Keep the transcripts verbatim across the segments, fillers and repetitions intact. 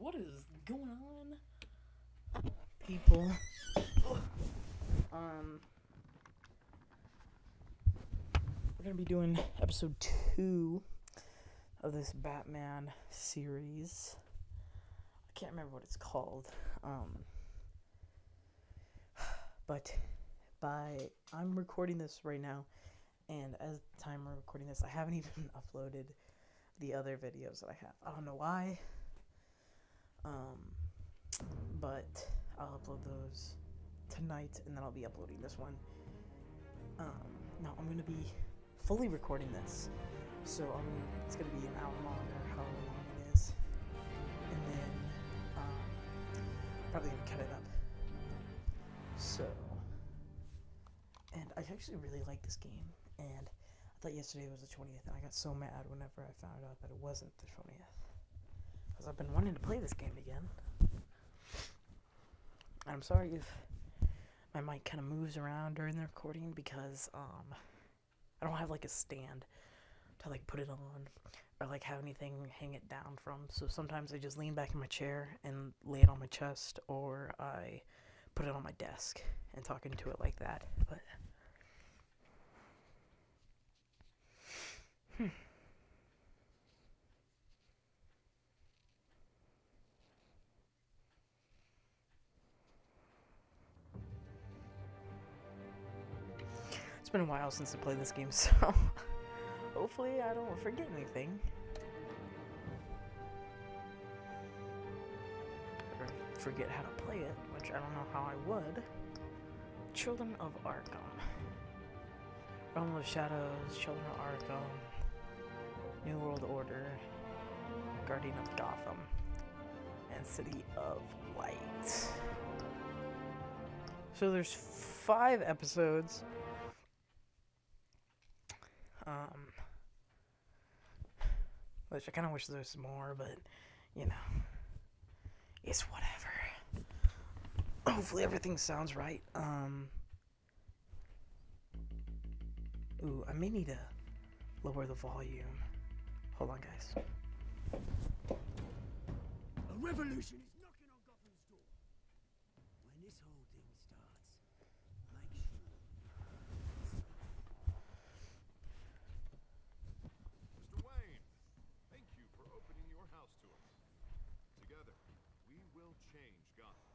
What is going on, people? Um, we're gonna be doing episode two of this Batman series. I can't remember what it's called. Um, but by I'm recording this right now, and as the time I'm recording this, I haven't even uploaded the other videos that I have. I don't know why. Um, but I'll upload those tonight, and then I'll be uploading this one. Um, now I'm gonna be fully recording this, so um, it's gonna be an hour long or however long it is, and then um, probably gonna cut it up. So, and I actually really like this game, and I thought yesterday was the twentieth, and I got so mad whenever I found out that it wasn't the twentieth, because I've been wanting to play this game again. I'm sorry if my mic kind of moves around during the recording, because um, I don't have like a stand to like put it on or like have anything hang it down from. So sometimes I just lean back in my chair and lay it on my chest, or I put it on my desk and talk into it like that. But hmm. It's been a while since I played this game, so hopefully I don't forget anything. Or forget how to play it, which I don't know how I would. Children of Arkham. Realm of Shadows, Children of Arkham, New World Order, Guardian of Gotham, and City of Light. So there's five episodes. Um, which I kind of wish there was more, but, you know, it's whatever. Hopefully everything sounds right. Um, ooh, I may need to lower the volume. Hold on, guys. A revolution is knocking on Gotham's door. When this whole thing starts, make sure. Mister Wayne, thank you for opening your house to us. Together, we will change Gotham.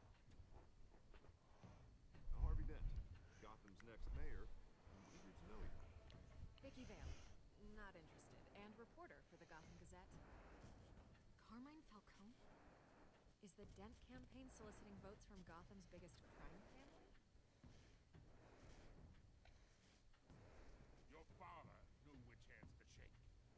Now, Harvey Dent, Gotham's next mayor, I'm eager to know you. Vicky Vale, not interested, and reporter for the Gotham Gazette. Carmine Falcone? Is the Dent campaign soliciting votes from Gotham's biggest crime family? Your father knew which hands to shake.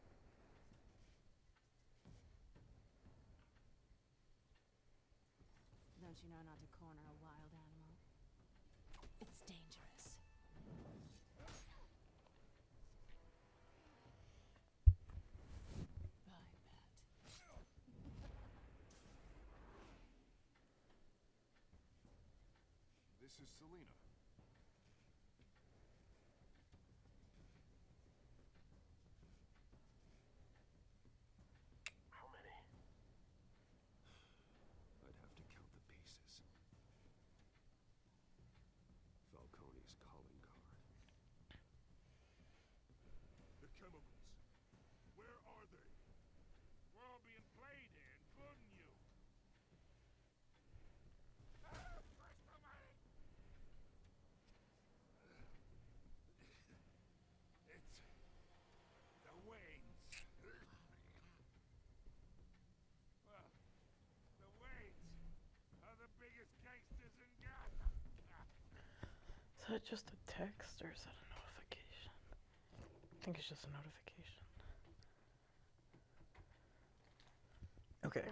Don't you know not to corner a wild animal? It's dangerous. I bet. This is Selina. How many? I'd have to count the pieces. Falcone's calling card. The chemicals. Where are they? We're all being played here, including you. Ah, where's the money? It's the Waynes. Well, the Waynes are the biggest gangsters in Gotham. Is that just a text, or is that a notification? I think it's just a notification. Okay.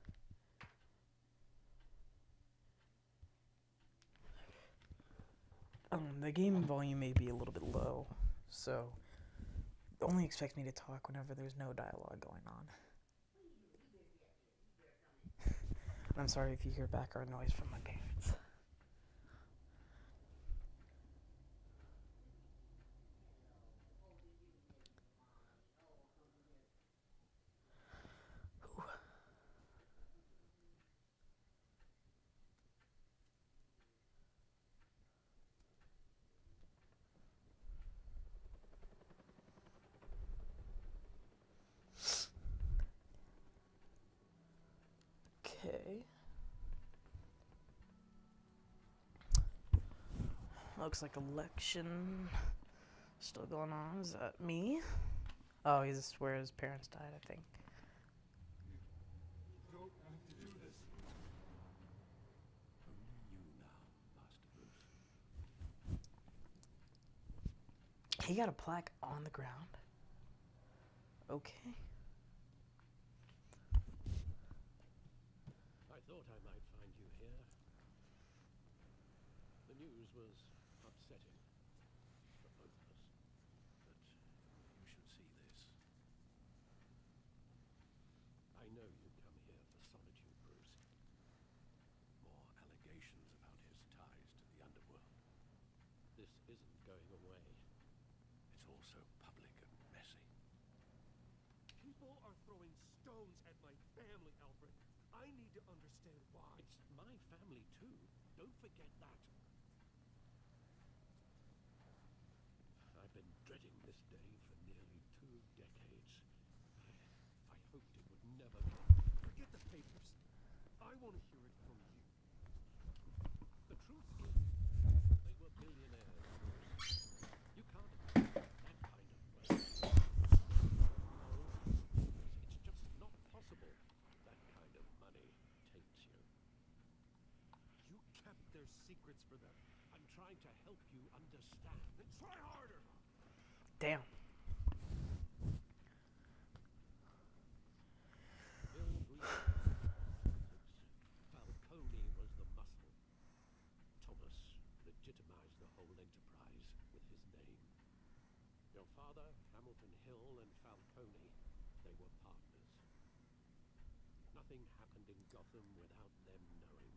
Um, the game volume may be a little bit low, so only expect me to talk whenever there's no dialogue going on. I'm sorry if you hear background noise from my parents. Okay. Looks like election still going on. Is that me? Oh, he's where his parents died, I think. You don't have to do this. Only you now, Master Bruce. He got a plaque on the ground. Okay. I thought I might find you here. The news was upsetting for both of us. But you should see this. I know you come here for solitude, Bruce. More allegations about his ties to the underworld. This isn't going away. It's also public and messy. People are throwing stones at my family, Alfred. I need to understand why. It's my family too. Don't forget that. I've been dreading this day for nearly two decades. I, I hoped it would never come. Forget the papers. I want to hear it from you. The truth is, they were billionaires. You can't afford that kind of wealth. No, it's just not possible. That kind of money takes you. You kept their secrets for them. I'm trying to help you understand. Then try harder. Damn. Bill Green. Falcone was the muscle. Thomas legitimized the whole enterprise with his name. Your father, Hamilton Hill, and Falcone, they were partners. Nothing happened in Gotham without them knowing.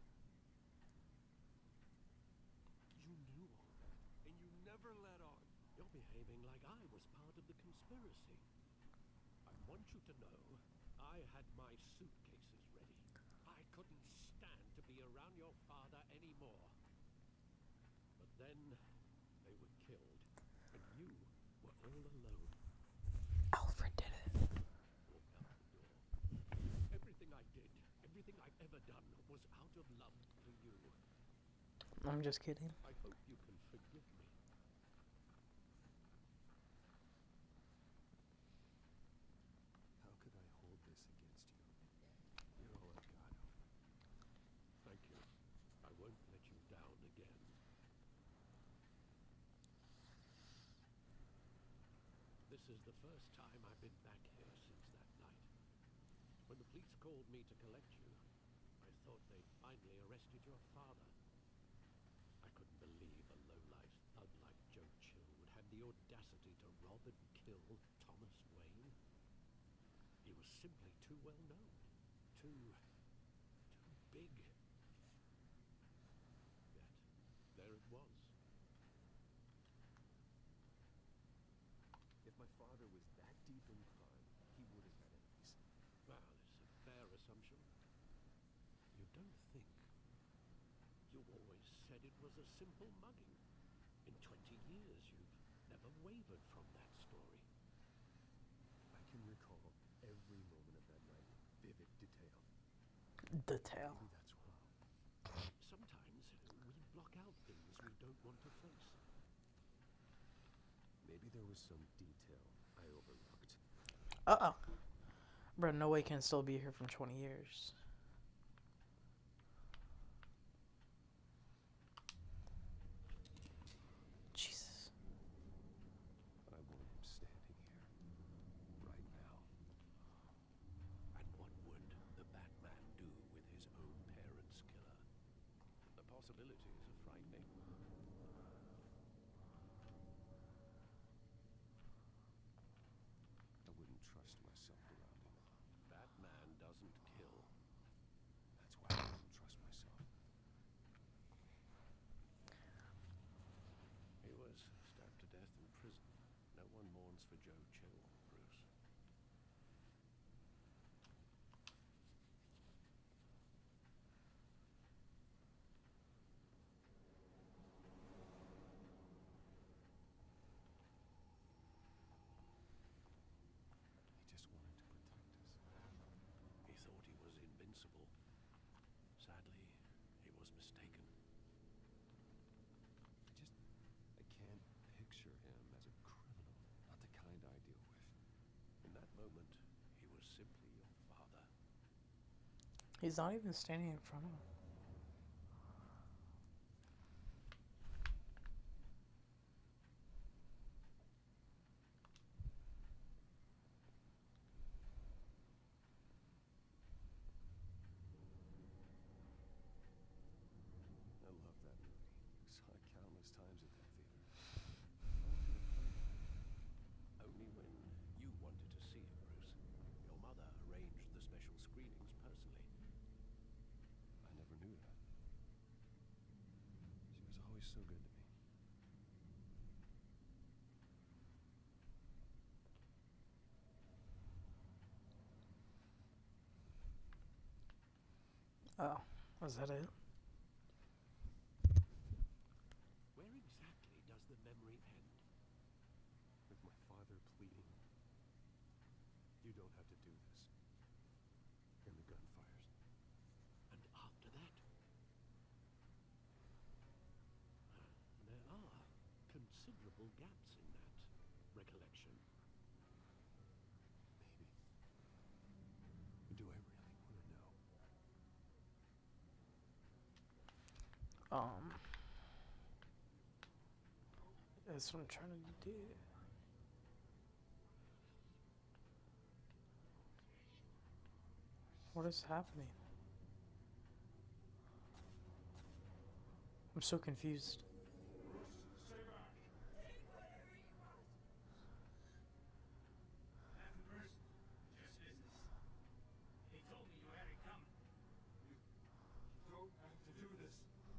You knew all that, and you never let on. You're behaving like I was part of the conspiracy. I want you to know I had my suitcases ready. I couldn't stand to be around your father anymore. But then they were killed, and you were all alone. Alfred did it. Walked out the door. Everything I did, everything I've ever done was out of love for you. I'm just kidding. I hope you can forgive me. How could I hold this against you? You're all I've got, Alfred. Thank you. I won't let you down again. This is the first time I've been back here since that night. When the police called me to collect you, I thought they'd finally arrested your father. I couldn't believe a low-life thug like Joe Chill would have the audacity to rob and kill Thomas Wayne. He was simply too well known. Too... too big. Yet, there it was. If my father was that deep in crime, he would have had enemies. Well, it's a fair assumption. You don't think... You always said it was a simple mugging. In twenty years, you've never wavered from that story. I can recall every moment of that night in vivid detail. Detail. Maybe that's wrong. Sometimes we block out things we don't want to face. Maybe there was some detail I overlooked. Uh-oh. Bro, no way can still be here from twenty years. Jesus. I want him standing here, right now. And what would the Batman do with his own parents' killer? The possibilities are frightening. I wouldn't trust myself around him. Batman doesn't kill. That's why I wouldn't trust myself. He was stabbed to death in prison. No one mourns for Joe Chill, Bruce. He just wanted to protect us. He thought he was invincible. mistaken. I just... I can't picture him as a criminal. Not the kind I deal with. In that moment, he was simply your father. He's not even standing in front of him. I love that movie. Saw it countless times at that theater. Only when you wanted to see it, Bruce. Your mother arranged the special screenings personally. I never knew that. She was always so good to me. Oh, was that it? Where exactly does the memory end? With my father pleading, "You don't have to do this." And the gun fires. And after that? There are considerable gaps in that recollection. Maybe. But do I really want to know? Um, that's what I'm trying to do. What is happening? I'm so confused. Just business. He told me you had it coming. You don't have to do this.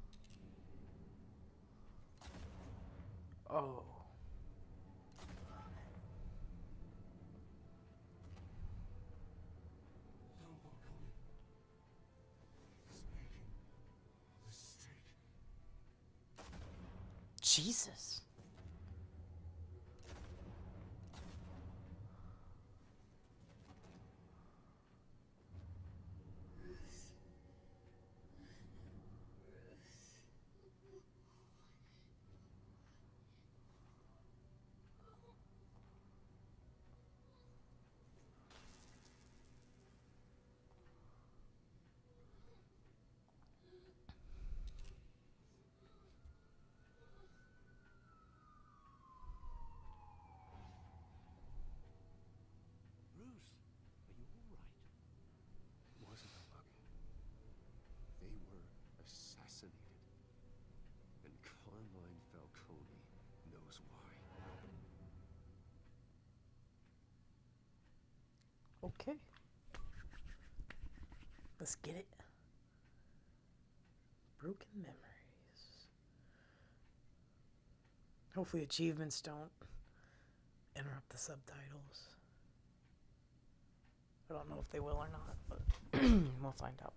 Oh. Don't walk on it. He's making a mistake. Jesus. Bruce, are you all right? It wasn't unlucky. They were assassinated. And Carmine Falcone knows why. Okay. Let's get it. Broken memories. Hopefully achievements don't interrupt the subtitles. I don't know if they will or not, but we'll find out.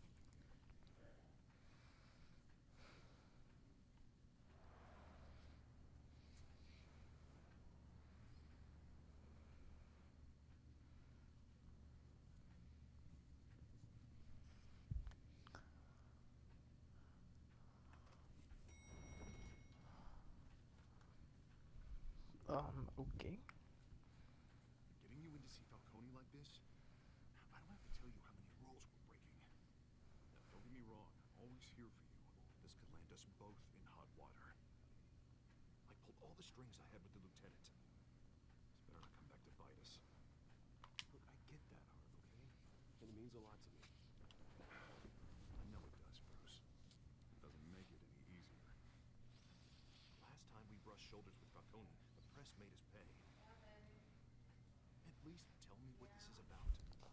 Um, okay. Getting you in to see Falcone like this? I don't have to tell you how many rules we're breaking. Now, don't get me wrong, I'm always here for you. This could land us both in hot water. I pulled all the strings I had with the lieutenant. It's better not come back to bite us. Look, I get that, Harv, okay? And it means a lot to me. I know it does, Bruce. It doesn't make it any easier. Last time we brushed shoulders with Falcone, the press made us pay. At least tell me what this is about.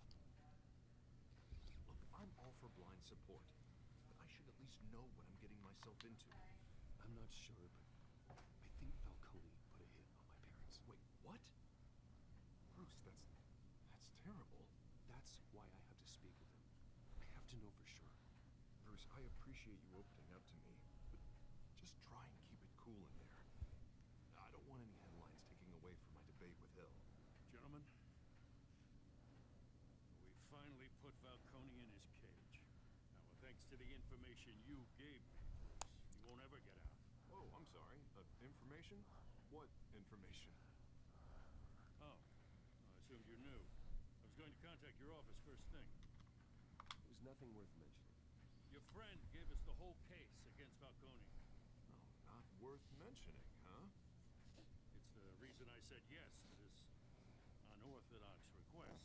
Look, I'm all for blind support, but I should at least know what I'm getting myself into. I'm not sure, but I think Falcone put a hit on my parents. Wait, what? Bruce, that's... that's terrible. That's why I have to speak with him. I have to know for sure. Bruce, I appreciate you opening up to me, but just try and keep it cool in there. I don't want any headlines taking away from my debate with Hill. Gentlemen, we finally put Falcone in his cage. I will thank thanks to the information you gave me, Bruce, you won't ever get out. Oh, I'm sorry. Uh, information? What information? Oh, I assumed you knew. I was going to contact your office first thing. It was nothing worth mentioning. Your friend gave us the whole case against Falcone. Oh, not worth mentioning, huh? It's the reason I said yes to this unorthodox request.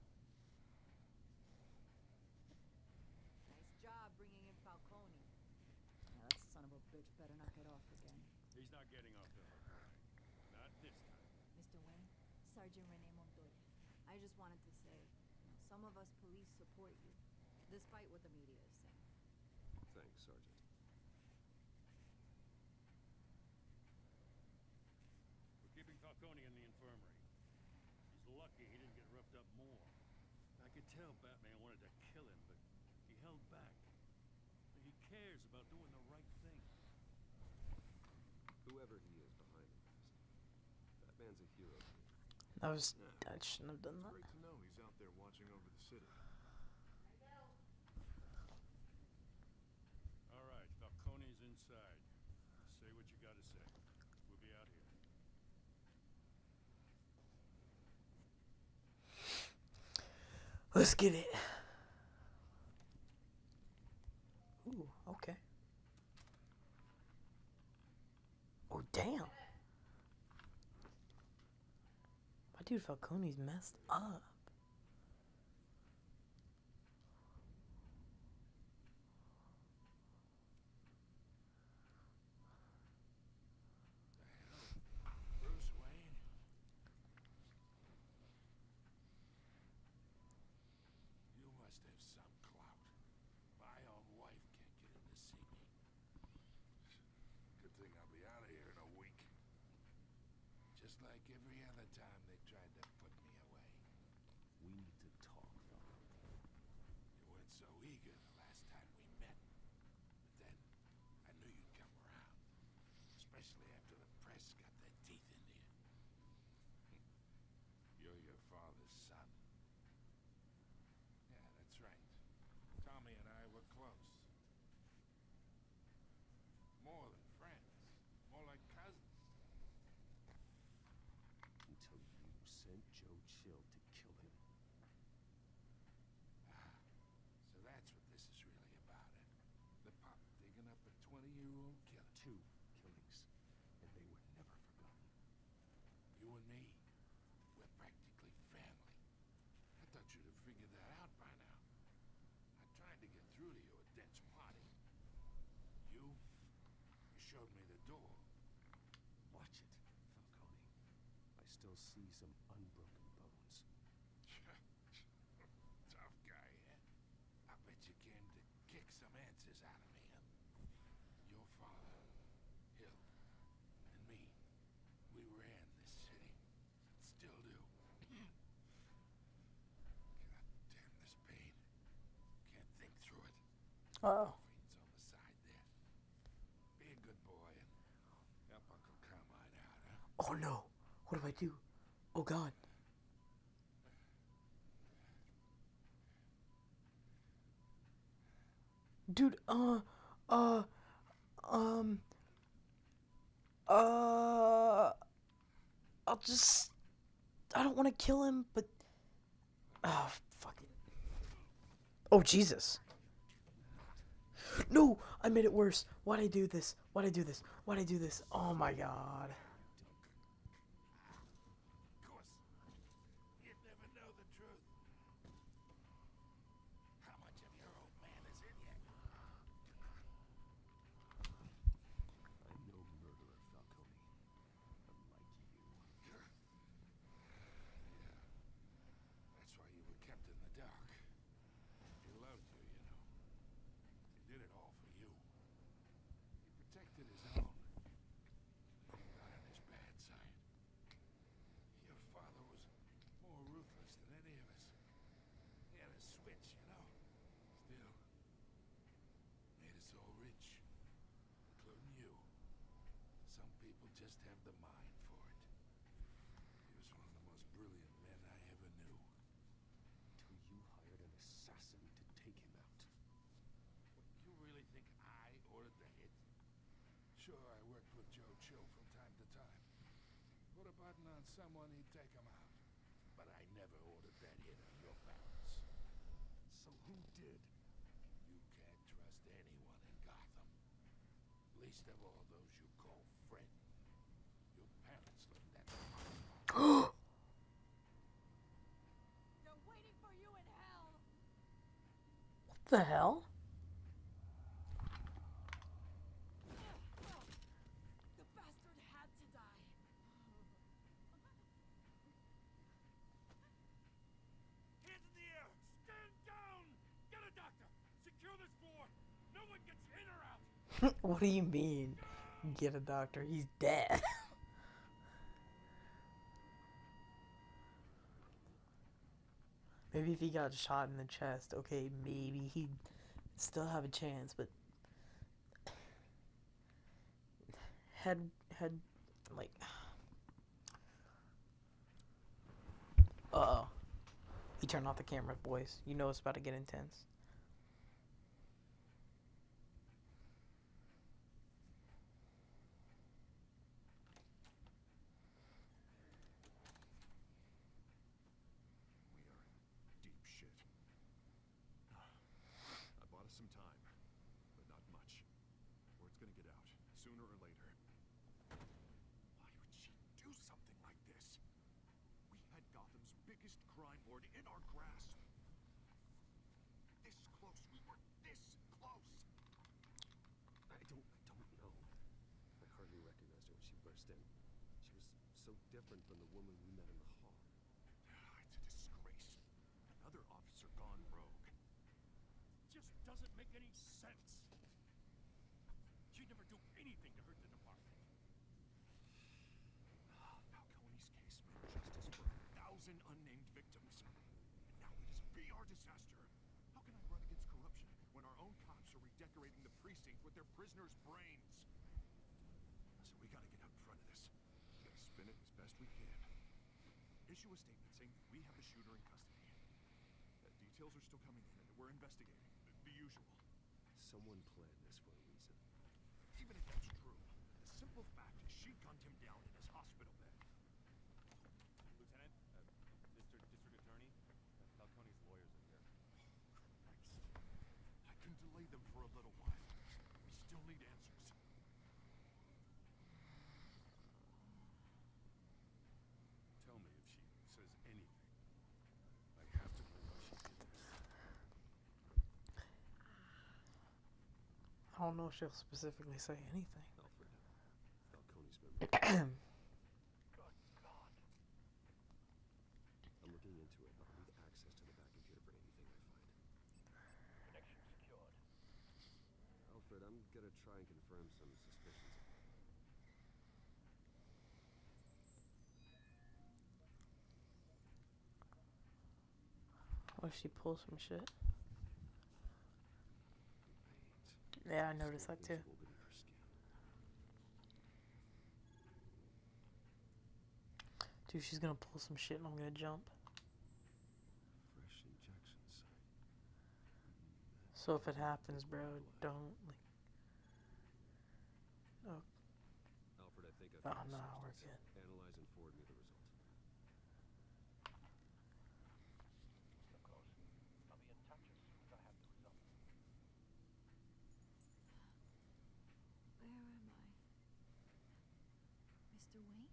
Nice job bringing in Falcone. Yeah, that son of a bitch better not get off again. He's not getting off the hook. Not this time. Mister Wynn, Sergeant Rene Montoya. I just wanted to say, you know, some of us police support you, despite what the media is saying. Thanks, Sergeant. We're keeping Falcone in the infirmary. He's lucky he didn't get roughed up more. I could tell Batman wanted to kill him, but he held back. He cares about doing the right thing. Whoever he is behind the mask, Batman's a hero to me. That was. Yeah. I shouldn't have done It's that. great to know he's out there watching over the city. All right, Falcone's inside. Say what you gotta say. We'll be out here. Let's get it. Ooh, okay. Oh, damn. My dude Falcone's messed up. Bruce Wayne? You must have some clout. My own wife can't get in to see me. Good thing I'll be out of here in a week. Just like every other time they tried to put me away. We need to talk, Falcone. You weren't so eager the last time we met. But then, I knew you'd come around. Especially after the press got their teeth into you. You're your father's son. Yeah, that's right. Tommy and I were close. More than friends. More like cousins. Until you sent Joe Chill to kill him. Ah, so that's what this is really about, eh? The pop digging up a twenty-year-old killer. Two killings, and they were never forgotten. You and me, we're practically family. I thought you'd have figured that out by now. I tried to get through to you at Dent's party. You, you showed me the door. Watch it, Falcone. I still see some unbroken bones. Tough guy, eh? I bet you came to kick some answers out of me, huh? Your father, Hill, and me, we ran this city. Still do. God damn this pain. Can't think through it. Oh. Morphine's on the side there. Be a good boy and help Uncle Carmine out, huh? Oh no. What do I do? Oh god. Dude, uh, uh, um, uh, I'll just, I don't want to kill him, but, oh, fucking, oh, Jesus. No, I made it worse. Why'd I do this? Why'd I do this? Why'd I do this? Oh my god. Of course, you'd never know the truth. How much of your old man is in you? I'm no murderer, Falcone. Unlike you. Yeah, that's why you were kept in the dark. He loved you, you know. He did it all for you. He protected his own. Not on his bad side. Your father was more ruthless than any of us. He had a switch, you know. Still, made us all rich, including you. Some people just have the mind for it. He was one of the most brilliant men I ever knew. Until you hired an assassin to take him out. What sure I worked with Joe Chill from time to time. Put a button on someone, he'd take him out. But I never ordered that hit on your parents. So who did? You can't trust anyone in Gotham. Least of all those you call friend. Your parents learned that from us. They're waiting for you in hell. What the hell? The bastard had to die. Hands in the air! Stand down! Get a doctor! Secure this floor! No one gets in or out! What do you mean? Get a doctor. He's dead. Maybe if he got shot in the chest, okay, maybe he'd still have a chance, but head head like uh-oh. He turned off the camera, boys. You know it's about to get intense. We are in deep shit. I bought us some time, but not much. Word's gonna get out, sooner or later. Why would she do something like this? We had Gotham's biggest crime lord in our grasp. This close, we were this close. I don't, I don't know. I hardly recognized her when she burst in. She was so different from the woman we met in the hall. It's a disgrace. Another officer gone rogue. Just doesn't make any sense. She'd never do anything to hurt the department. Falcone's case meant justice for a thousand unnamed victims. And now it is be our disaster. How can I run against corruption when our own cops are redecorating the precinct with their prisoners' brains? So we gotta get out in front of this. We gotta spin it as best we can. Issue a statement saying that we have the shooter in custody. Uh, details are still coming in and we're investigating. The, the usual. Someone planned this for a reason. Even if that's true, the simple fact is she gunned him down in his hospital bed. Lieutenant, uh, Mister District Attorney, uh, Falcone's lawyers are here. Christ. I can delay them for a little while. We still need answers. Tell me if she says anything. I have to know why she did this. I don't know if she'll specifically say anything. Alfred, Falcone's memory. I'm looking into it, but I'll need access to the back computer for anything I find. Connection secured. Alfred, I'm gonna try and confirm some suspicions. What if she pulls some shit? Wait. Yeah, I noticed that too. Visual beneath her skin. Dude, she's gonna pull some shit and I'm gonna jump. Fresh injection site. So if it happens, bro, don't like. Oh, Alfred, I think I've oh found no, the we're substance. good. Analyze and forward me the result. Of course. I'll be in touch as soon as I have the result. Where am I? Mister Wayne?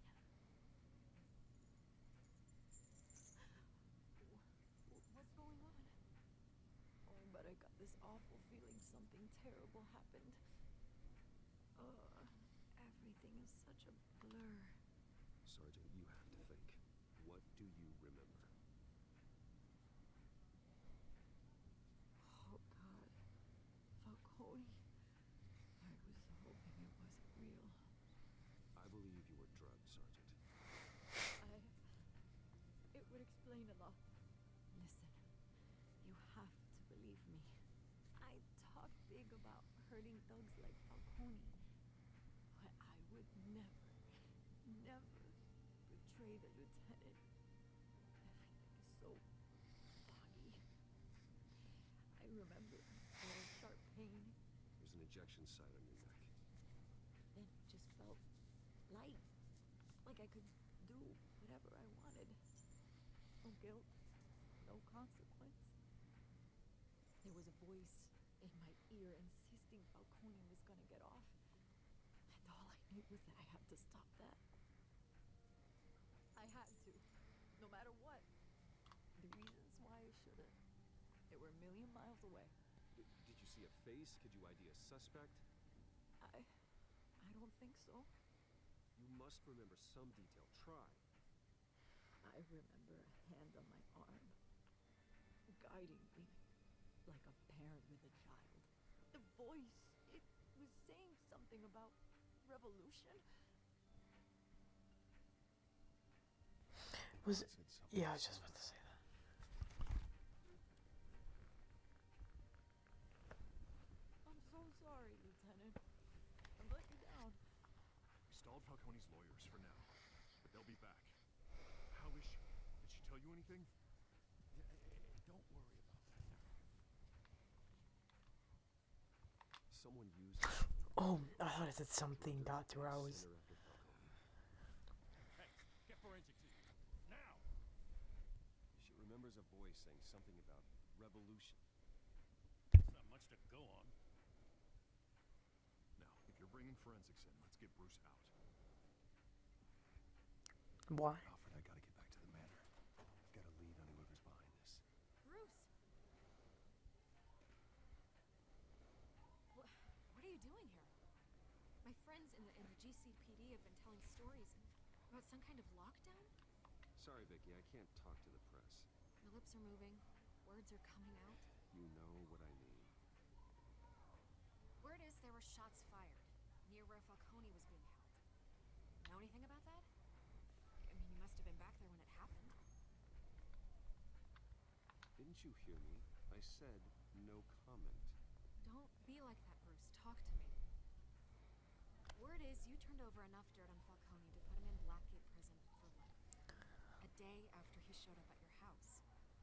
Wh- What's going on? Oh, but I got this awful feeling something terrible happened. Uh, everything is such a blur. Sergeant, you have to think. What do you remember? Oh, God. Falcone. I was hoping it wasn't real. I believe you were drugged, Sergeant. I... It would explain a lot. Listen, you have to believe me. I talk big about hurting thugs like Falcone. But I would never, never betray the lieutenant. Everything is so foggy. I remember a sharp pain. There's an injection site on your neck. Then felt light, like I could do whatever I wanted. No guilt, no consequence. There was a voice in my ear insisting Falcone was gonna get off. And all I knew was that I had to stop that. I had to, no matter what. The reasons why I shouldn't, they were a million miles away. D did you see a face? Could you I D a suspect? I... I don't think so. You must remember some detail. Try. I remember a hand on my arm, guiding me, like a parent with a child. The voice, it was saying something about revolution. Was it? Said something Yeah, I was just about to say that. I'm so sorry, Lieutenant. I've let you down. We stalled Falcone's lawyers for now, but they'll be back. How is she? Did she tell you anything? Yeah, hey, hey, hey, don't worry about that now. Someone used Oh, I thought it said something got to her. I was. Send her after Falcone. Hey, get forensics in here. Now! She remembers a voice saying something about revolution. That's not much to go on. Now, if you're bringing forensics in, let's get Bruce out. Why? Alfred, I gotta get back to the manor. I've got a lead on whoever's behind this. Bruce! What, what are you doing here? My friends in the, in the G C P D have been telling stories about some kind of lockdown. Sorry, Vicky, I can't talk to the press. My lips are moving, words are coming out. You know what I mean. Word is there were shots fired near where Falcone was being held. Know anything about that? I mean, you must have been back there when it happened. Didn't you hear me? I said no comment. Don't be like that, Bruce. Talk to me. Word is you turned over enough dirt on Falcone to put him in Blackgate Prison for life. A day after he showed up at your house.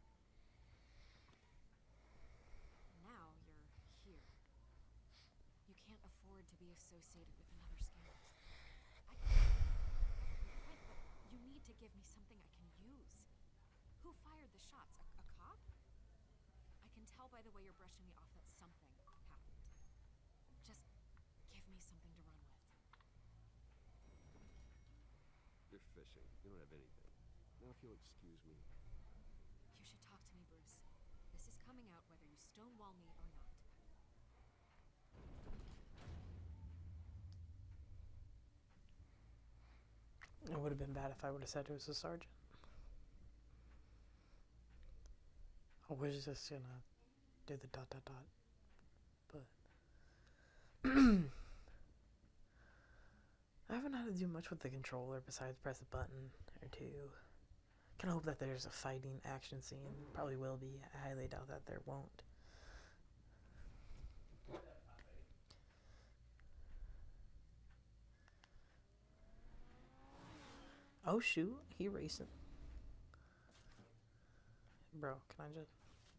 Now you're here. You can't afford to be associated with another scandal. I get your point, but you need to give me something I can use. Who fired the shots? A, a cop? I can tell by the way you're brushing me off that something happened. Just give me something to run with. You're fishing. You don't have anything. Now if you'll excuse me. You should talk to me, Bruce. This is coming out whether you stonewall me or not. It would have been bad if I would have said it was a sergeant. I was just gonna do the dot dot dot, but I haven't had to do much with the controller besides press a button or two. Can hope that there's a fighting action scene. Probably will be. I highly doubt that there won't. Oh shoot, he racing. Bro, can I just...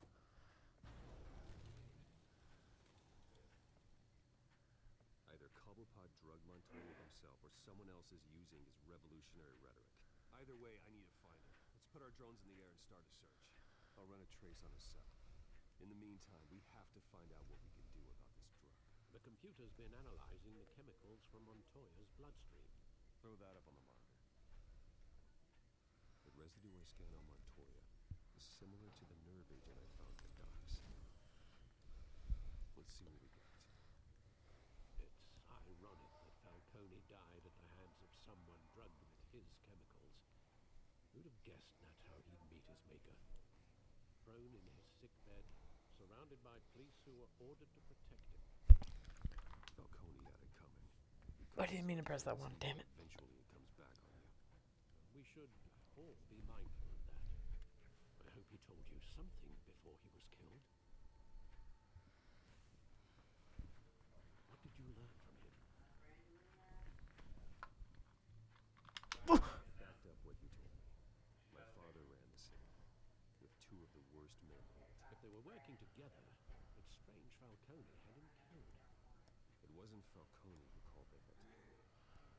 Either Cobblepot drugged Montoya himself or someone else is using his revolutionary rhetoric. Either way, I need to find him. Let's put our drones in the air and start a search. I'll run a trace on his cell. In the meantime, we have to find out what we can do about this drug. The computer's been analyzing the chemicals from Montoya's bloodstream. Throw that up on the monitor. The residue I scan on Montoya is similar to the nerve agent I found in the docks. Let's see what we got. It's ironic that Falcone died at the hands of someone drugged with his chemicals. Who'd have guessed that's how he'd meet his maker? Prone in his sickbed, surrounded by police who were ordered to protect him. Falcone had it coming. I didn't mean to press that one, damn it. Eventually it comes back on you. We should all be mindful of that. I hope he told you something before he was killed. What did you learn from him? Backed up what you told me. My father ran the city with two of the worst men in it. If they were working together, it's strange Falcone had him killed. It wasn't Falcone who called the hit.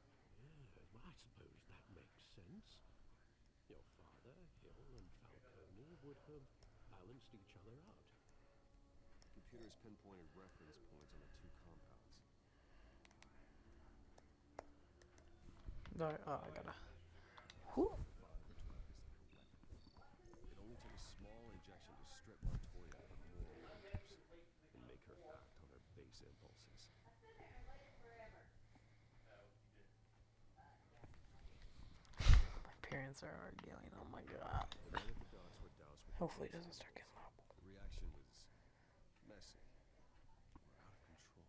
I suppose that makes sense. Your father, Hill, and Falcone would have balanced each other out. Computers pinpointed reference points on the two compounds. No, oh, I gotta. Whew. It only took a small injection to strip Montoya of her moral motives and make her act on her base impulses. My parents are arguing. Oh my god. The minute the dots were doused with Hopefully it the doesn't start getting loud. the reaction was messy, out of control.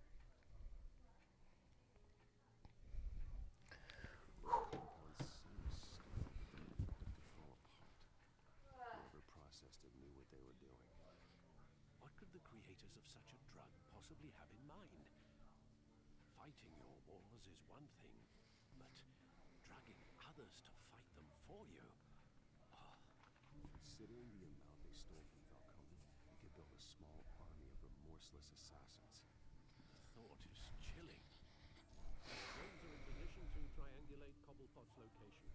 Compounds seemed stable, quick to fall apart. Whoever processed it knew what they were doing. What could the creators of such a drug possibly have in mind? Fighting your wars is one thing, but dragging others to fight them for you? Oh, Considering the amount they stole from Falcone, they could build a small army of remorseless assassins. the thought is chilling. Drones are in position to triangulate Cobblepot's location.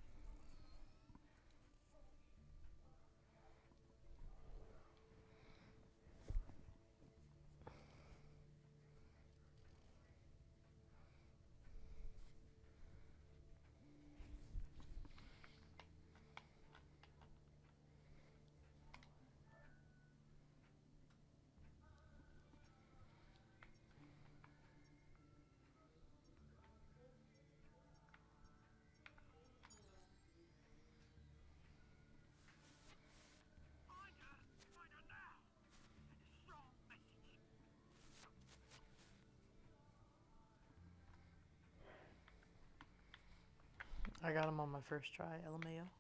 I got him on my first try, L M A O.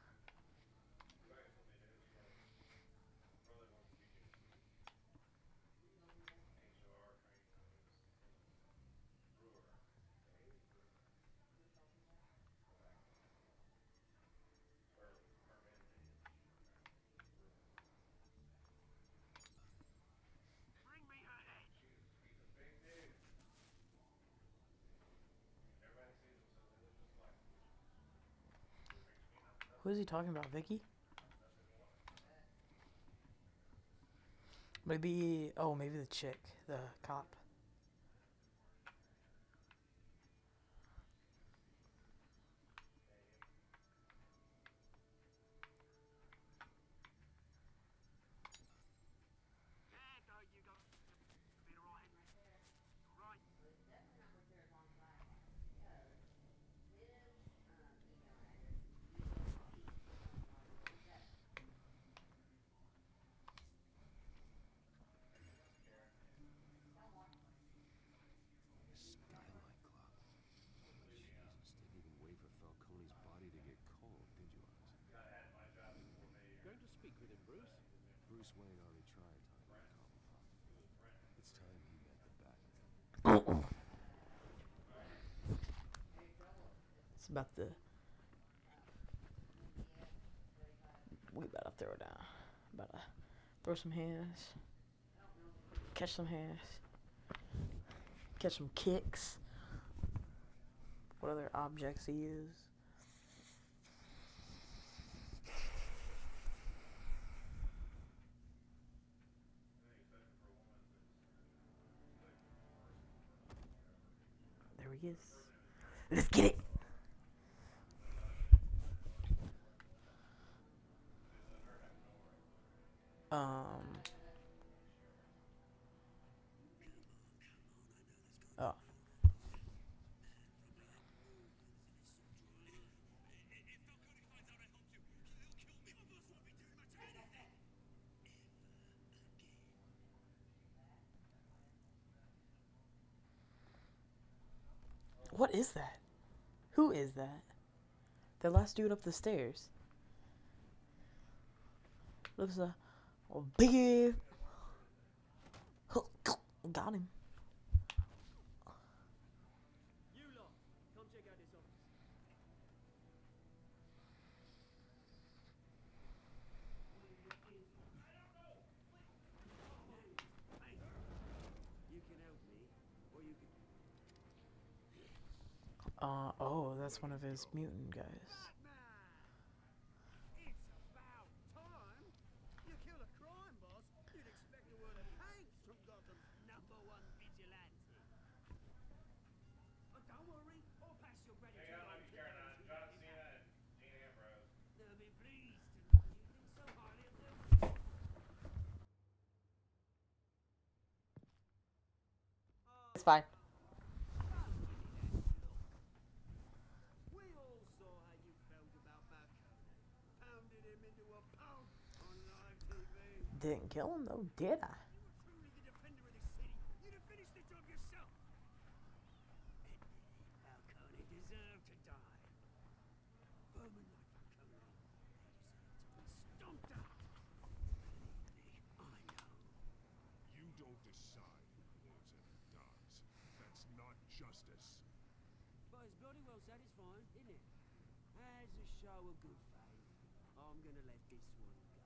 Who is he talking about, Vicky? Maybe, oh, maybe the chick, the cop. Skylight clock. Jesus, didn't even wait for Falcone's body to get cold, did you, Oz? Going to speak with him, Bruce? Bruce Wayne already tried talking to Cobblepot. It's time he met the Batman. It's about to. We about to throw it down. About to throw some hands. Catch some hands. Catch some kicks. What other objects he used? There he is. Let's get it. Um. Oh. What is that? Who is that? The last dude up the stairs. Looks like a big. Got him. You lot, come check out his office. You can help me, or you can. Uh, oh, that's one of his mutant guys. It's about time. You kill a crime boss, you'd expect a word of thanks from Gotham's number one vigilante. But don't worry, I'll pass your gratitude on to those who make me happy. They'll be pleased to know you think so highly of them. It's fine. We all saw how you felt about Falcone. Pounded him into a pulp on live T V. Didn't kill him though, did I? You were truly the defender of the city. You'd have finished the job yourself. Falcone deserved to die. Vermin like Falcone, they deserve to be stomped out. Believe me, I know. You don't decide who lives and who dies. That's not justice. But it's bloody well satisfying, isn't it? As a show of good faith, I'm gonna let this one go.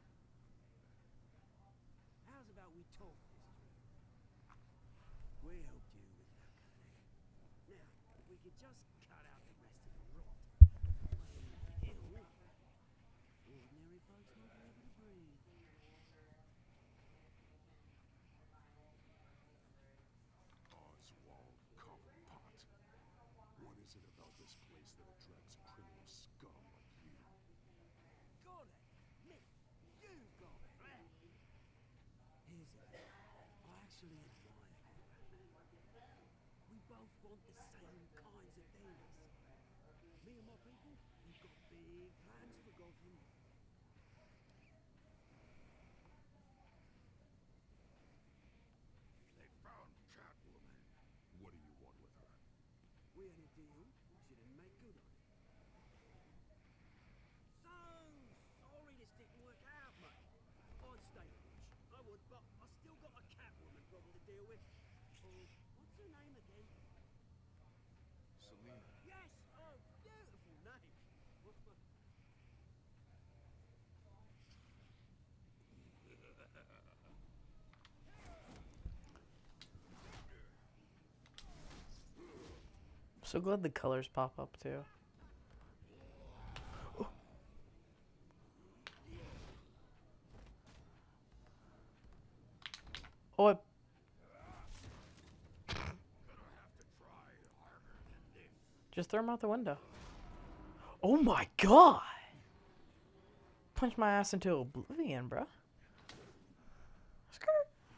How's about we talk this through? We helped you with Falcone. Now, if we could just cut out the rest of the rot. When you kill, ordinary folks might be able to breathe. Oswald Cobblepot. What is it about this place that attracts criminal scum like you? Golly, Nick, you've got flair. Here's the thing. I actually admire you, Batman. We both want the same kinds of things. Me and my people, we've got big plans for Gotham. They found Catwoman. What do you want with her? We had a deal. She didn't make good on it. So sorry this didn't work out, mate. I'd stay rich. I would, but I still got a Catwoman problem to deal with. Oh, what's her name again? Selina. Yes! Oh, beautiful name. So glad the colors pop up too. Oh, I... Just throw him out the window. Oh my god! Punch my ass into oblivion, bruh. Skirt.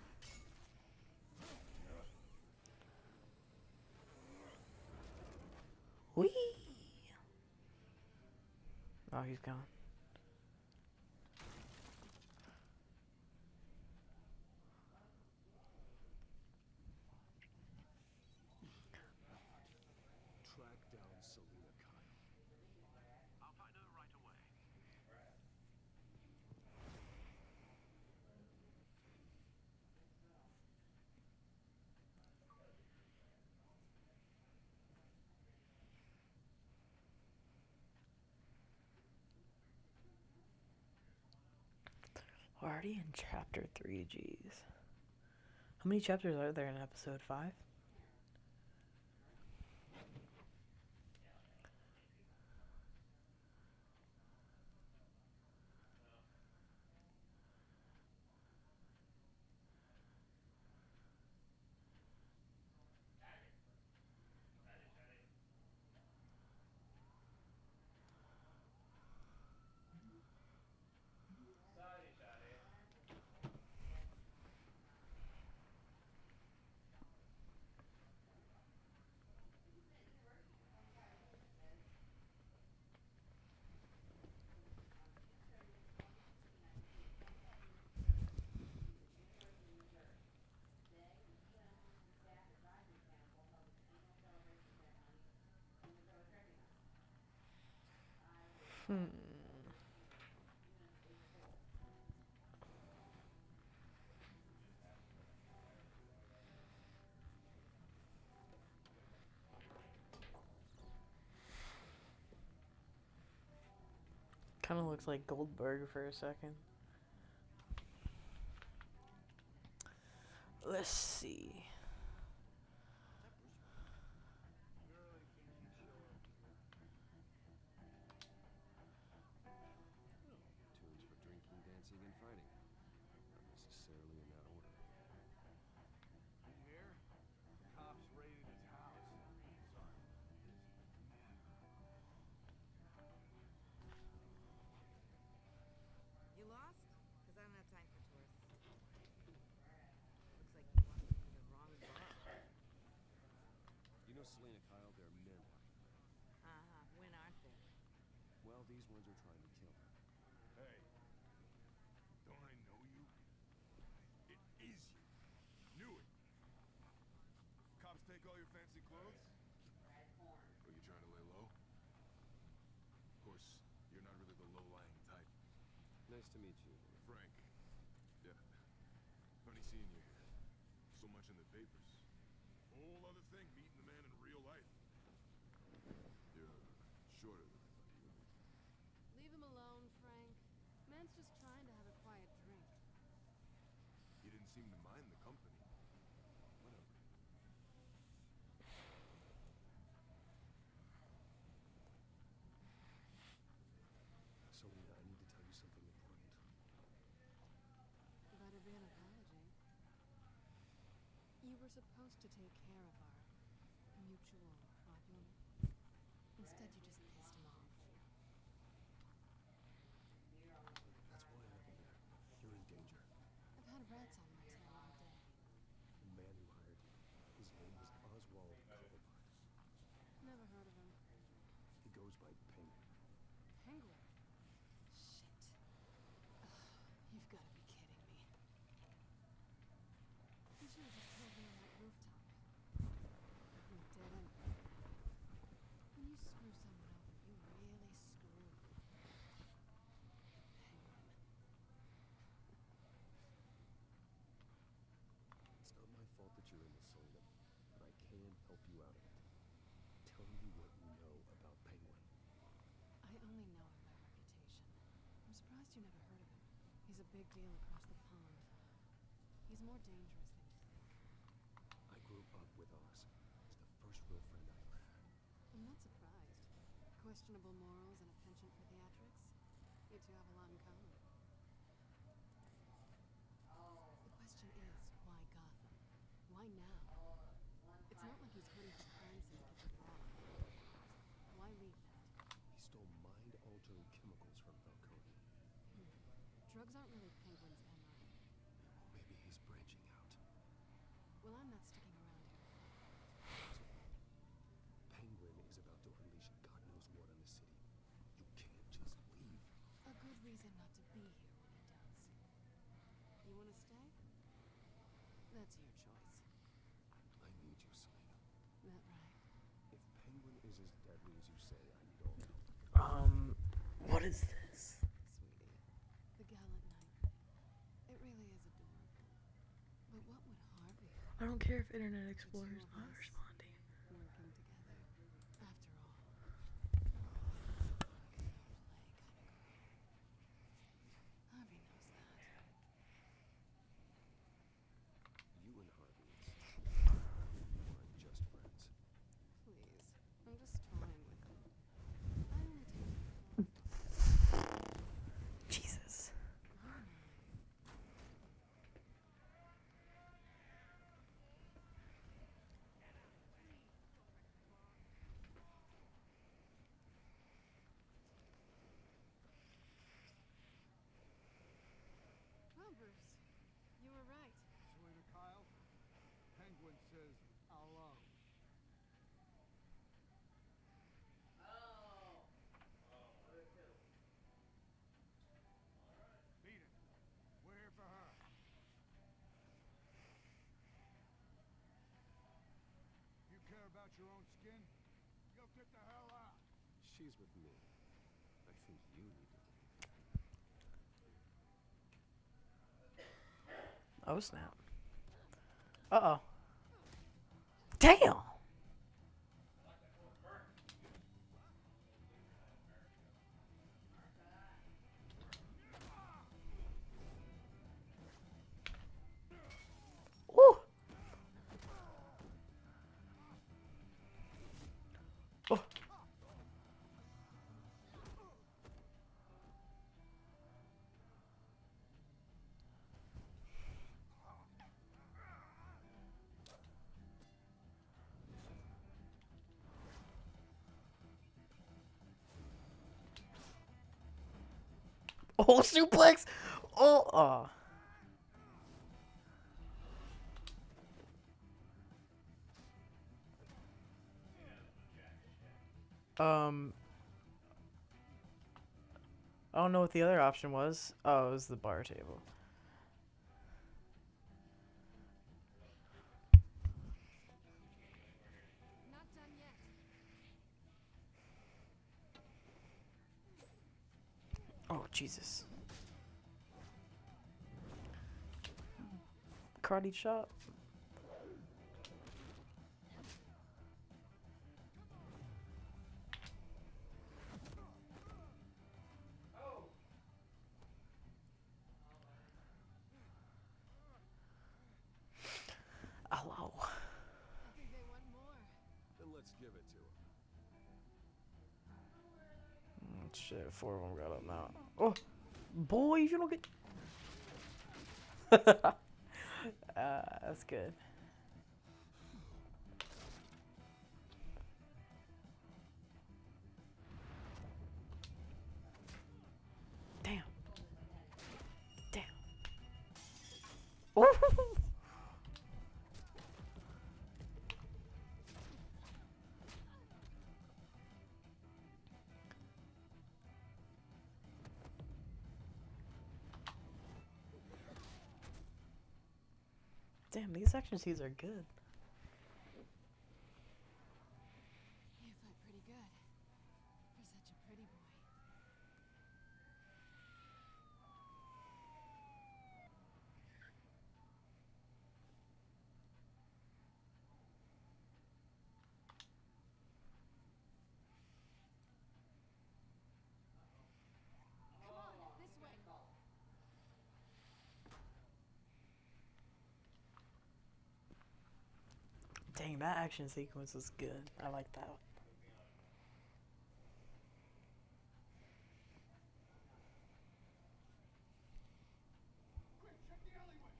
Whee! Oh, he's gone. Track down Selina Kyle. I'll find her right away. Already in chapter three, jeez. How many chapters are there in episode five? Hmm. Kind of looks like Goldberg for a second. Let's see. been fighting. Not necessarily in that order. You hear? Cops raided his house. Sorry about that. You lost? Because I don't have time for tourists. Looks like you walked into the wrong bar. You know Selena Kyle, there are men out there. Uh-huh. When aren't there? Well, these ones are trying to kill her. Hey, don't I know you? It is you. Knew it. Cops take all your fancy clothes? Or you trying to lay low? Of course, you're not really the low-lying type. Nice to meet you. Frank. Yeah. Funny seeing you here. So much in the papers. Whole other thing, meeting the man in real life. You're shorter than I thought you would be. Leave him alone, Frank. Man's just trying to have a quiet drink. You didn't seem to mind the company. Whatever. Selena, I need to tell you something important. Better be an apology. You were supposed to take care of our mutual problem. Instead, you just pissed him off. That's why I'm here. You're in danger. I've had rats on my tail all day. The man who hired you, his name was Oswald Cobblepot. Never heard of him. He goes by Penguin. Penguin? Shit. Ugh, you've got to be kidding me. You should have just told me on that rooftop. You dead end. When you screw someone over, you really screw. Penguin. It's not my fault that you're in this, Selena, but I can help you out of it. Tell me what you know about Penguin. I only know him by reputation. I'm surprised you never heard of him. He's a big deal across the pond. He's more dangerous than you think. I grew up with Oz. He's the first real friend I ever had. I'm not surprised. Questionable morals and a penchant for theatrics. You two have a lot in common. The question is, why Gotham? Why now? It's not like he's hunting for crime syndicates abroad. Why leave that? He stole mind-altering chemicals from Falcone. Hmm. Drugs aren't really Penguin's M O. Maybe he's branching out. Well, I'm not sticking around here. Penguin is about to unleash God knows what on the city. You can't just leave. A good reason not to be here when he does. You want to stay? That's your choice. I need you, Selena. That right? If Penguin is as deadly as you say, I need all help. Um, what is this? Sweetie. The gallant knight. It really is adorable. But what would Harvey have I don't care if Internet the two Explorer is of not us responding. working together? After all, Harvey knows that. You and Harvey, you aren't just friends. Please. I'm just toying with him. I only take him Jesus. Well, Bruce, you were right. Selena Kyle, Penguin says hello. Beat it. We're here for her. You care about your own skin? Go get the hell out. She's with me. I think you need to leave. Oh, snap. Uh-oh. Damn! Ooh! Oh. Oh, suplex! Oh, uh. Um, I don't know what the other option was. Oh, it was the bar table. Not done yet. Oh, Jesus. Karate chop. Hello. I think they want more. Then let's give it to him. Mm, shit, four of them got up now. Oh, boy, if you don't get. uh, that's good. Damn. Damn. Oh. Damn, these action scenes are good. You fight pretty good. For such a pretty boy. Come on, this way. Dang, that action sequence was good. I like that. Quick, check the alleyway.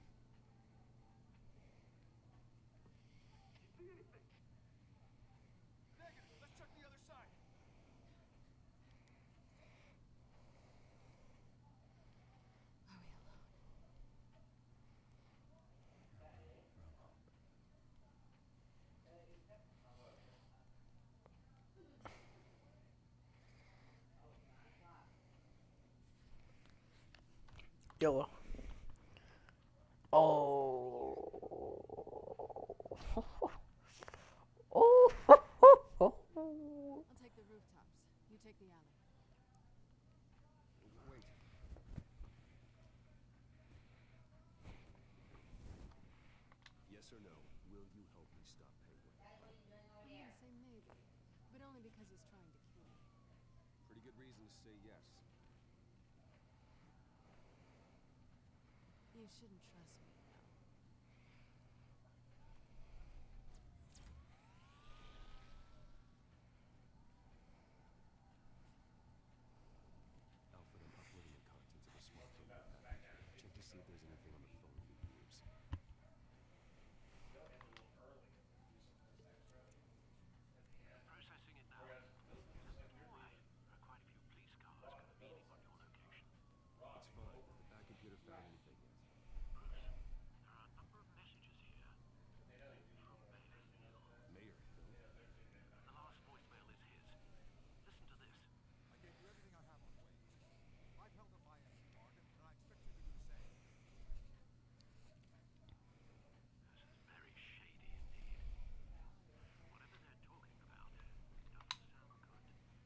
See anything? Negative. Let's check the other side. Are we alone? YOLO. Oh. Oh. I'll take the rooftops. You take the alley. Wait. Yes or no? Will you help me stop Penguin? I'm gonna say maybe, but only because he's trying to kill me. Pretty good reason to say yes. You shouldn't trust me, you know. Alfred, I'm uploading the contents of a small criminal package. Check to see if there's anything on the phone we can use. Processing it now. Why? There are quite a few police cars convening on your location. It's fine. The back computer found anything yet? Bruce, there are a number of messages here from Mayor Hill. Mayor Hill? The last voicemail is his. Listen to this. I gave you everything I have on Wayne. I've held up my end of the bargain, and I expect you to do the same. This is very shady indeed. Whatever they're talking about doesn't sound good.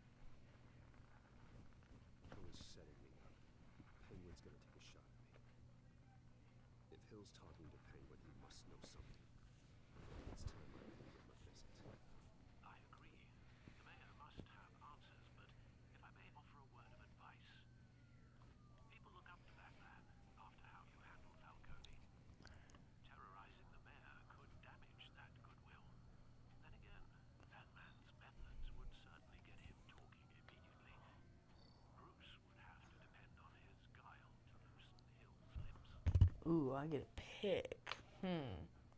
Hill is setting me up. Penguin's gonna take a shot at me. If Hill's talking to Penguin, he must know something. It's time I paid him a visit. I agree. The mayor must have answers, but if I may offer a word of advice. People look up to that man after how you handled Falcone. Terrorizing the mayor could damage that goodwill. Then again, that man's methods would certainly get him talking immediately. Bruce would have to depend on his guile to loosen Hill's lips. Ooh, I get a pick. Hmm.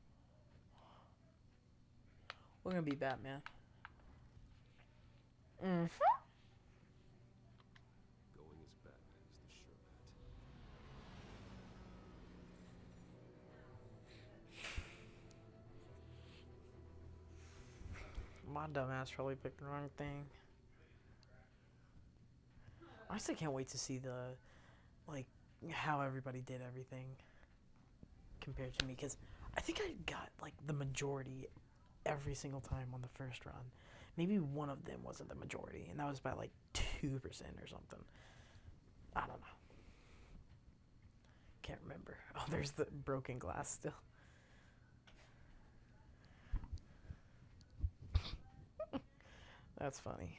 We're gonna be Batman. Mm-hmm. Going as Batman is the sure bet. My dumbass probably picked the wrong thing. I still can't wait to see the, like, how everybody did everything compared to me, because I think I got, like, the majority every single time on the first run. Maybe one of them wasn't the majority, and that was by, like, two percent or something. I don't know. Can't remember. Oh, there's the broken glass still. That's funny.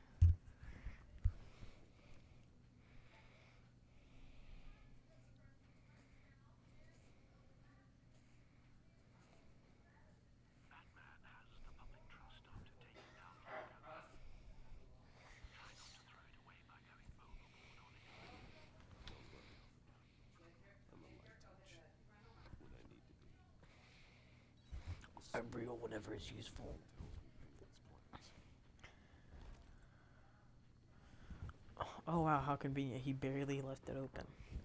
I'm real whenever it's useful. Oh wow, how convenient. He barely left it open.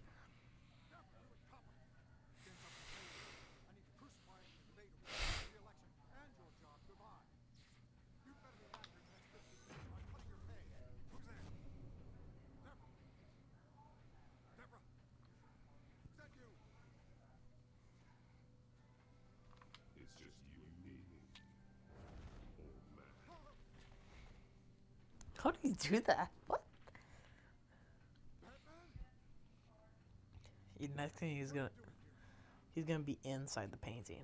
It's just you and me, old man. How do you do that? What? You next thing he's gonna he's gonna be inside the painting.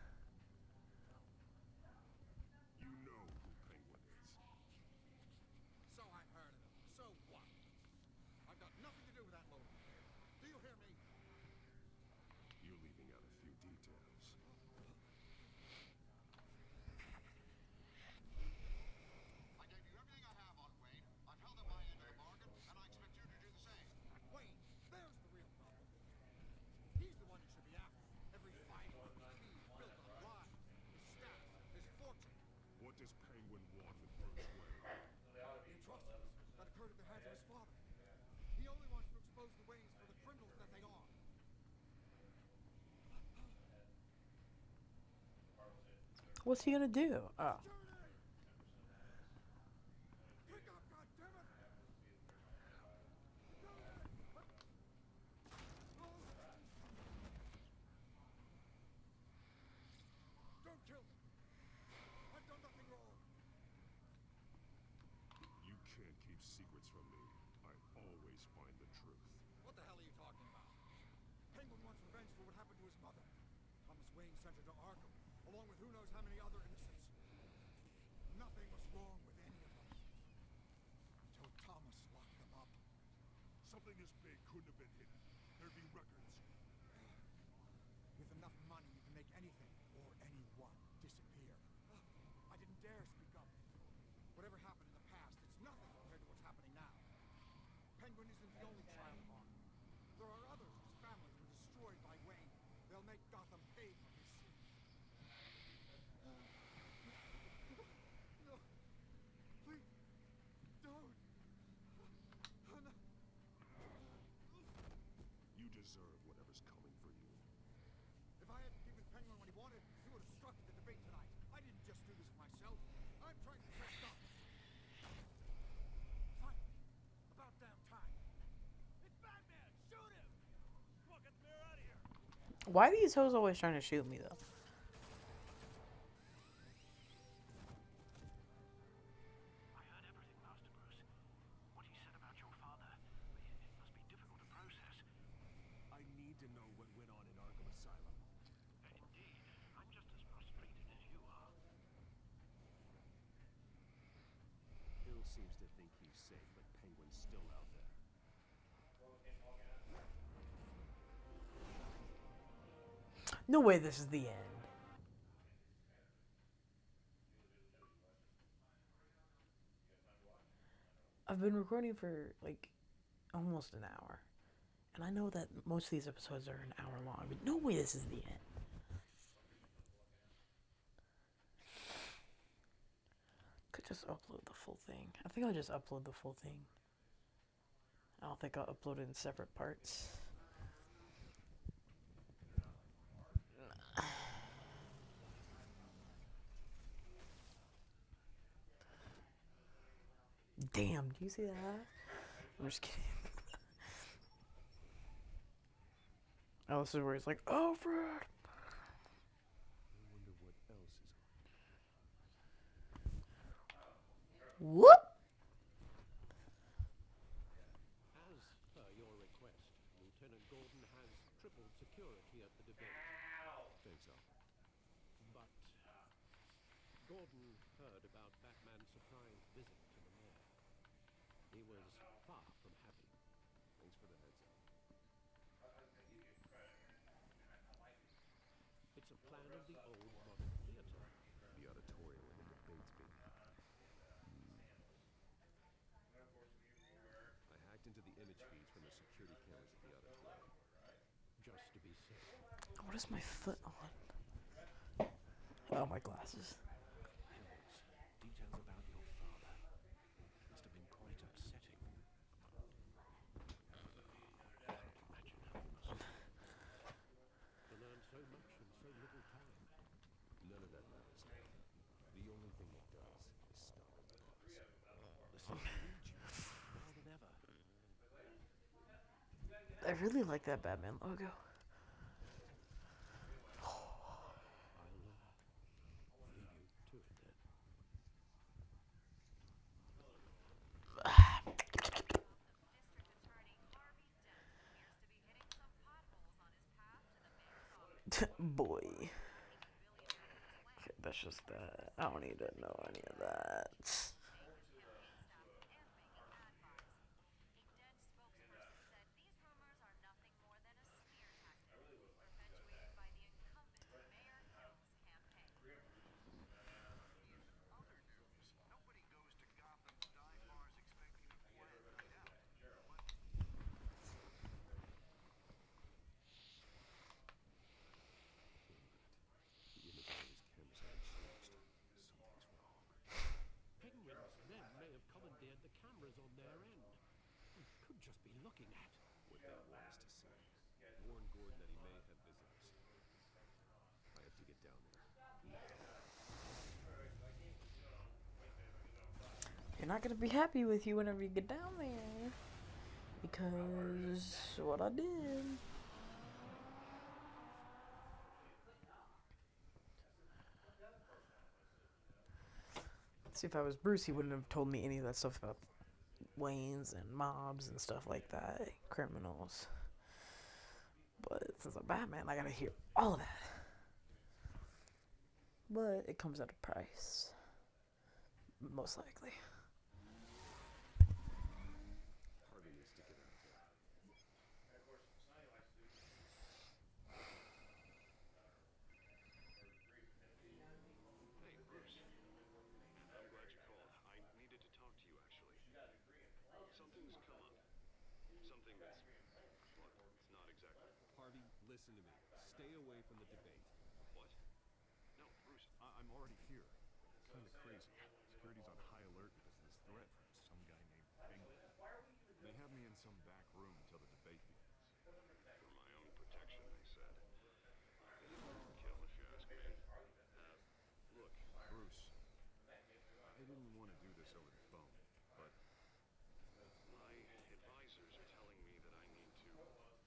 You know who Penguin is. So I've heard of him. So what? I've got nothing to do with that load. Do you hear me? You're leaving out a few details. I gave you everything I have on Wayne. I've held up my end of the bargain, and I expect you to do the same. Wayne, there's the real problem. He's the one you should be after. Every fight, he built on lies, his status, his fortune. What does Penguin want with Bruce Wayne? The atrocities that occurred at the hands of his father. He only wants to expose the Waynes for the criminals that they are. What's he gonna do? Oh. Pick up, goddammit! Don't kill me. I've done nothing wrong. You can't keep secrets from me. I always find the truth. What the hell are you talking about? Penguin wants revenge for what happened to his mother. Thomas Wayne sent her to Arkham, along with who knows how many other innocents. Nothing was wrong with any of them. Until Thomas locked them up. Something this big couldn't have been hidden. There'd be records. With enough money, you can make anything or anyone disappear. I didn't dare speak up. Whatever happened in the past, it's nothing compared to what's happening now. Penguin isn't the only child of Arkham. There are others whose families were destroyed by Wayne. They'll make Gotham pay for his sins. No. Please. Don't. Oh, no. You deserve whatever's coming for you. If I hadn't given Penguin what he wanted, he would have struck at the debate tonight. I didn't just do this for myself. I'm trying to protect Gotham. Finally. About damn time. It's Batman! Shoot him! Come on, get the mayor out of here! Why are these hoes always trying to shoot me though? I heard everything, Master Bruce. What he said about your father. It must be difficult to process. I need to know what went on in Arkham Asylum. Indeed. I'm just as frustrated as you are. Hill seems to think he's safe, but Penguin's still out there. No way this is the end. I've been recording for like almost an hour. And I know that most of these episodes are an hour long, but no way this is the end. Could just upload the full thing. I think I'll just upload the full thing. I don't think I'll upload it in separate parts. Damn, do you see that? I'm just kidding. Oh, this is where he's like, Alfred! I wonder what else is on. Whoop! As per your request, Lieutenant Gordon has tripled security at the debate. Thanks, Alfred. But Gordon heard about Batman's surprise visit to the mayor. He was far from happy. Thanks for the heads up. It's a plan of the old modern theater. The auditorium where the debate's being held. Hmm. I hacked into the image feeds from the security cameras at the auditorium. Just to be safe. What is my foot on? Oh, my glasses. Hells, details about your father. Must have been quite upsetting. Imagine how it must be. To learn so much in so little time. None of that matters now. The only thing that does is stopping the boss. The city needs you more than ever. I really like that Batman logo. I'll, uh, leave you to it then. Boy. Okay, that's just that. I don't need to know any of that. Nobody goes to Gotham dive bars expecting a quiet night out. Wait a minute. The image on these cameras haven't changed. Something's wrong. Penguin's men may have commandeered the cameras on their end. We could just be looking at. What they want us to see. Warn Gordon that he may have visitors. I have to get down there. Now. You're not gonna be happy with you whenever you get down there. Because what I did. See, if I was Bruce, he wouldn't have told me any of that stuff about Waynes and mobs and stuff like that. Criminals. But since I'm Batman, I gotta hear all of that. But it comes at a price. Most likely. Harvey needs to get out of there. Hey, Bruce. I'm glad you called. I needed to talk to you, actually. Something's come up. Something that's, well, it's not exactly. Harvey, listen to me. Stay away from the debate. What? No, Bruce, I I'm already here. Kind of crazy. Security's on high alert because of this threat from some guy named Penguin. They have me in some back room until the debate begins. For my own protection, they said. Kill, if you ask me. Uh, look, Bruce, I didn't want to do this over the phone, but my advisors are telling me that I need to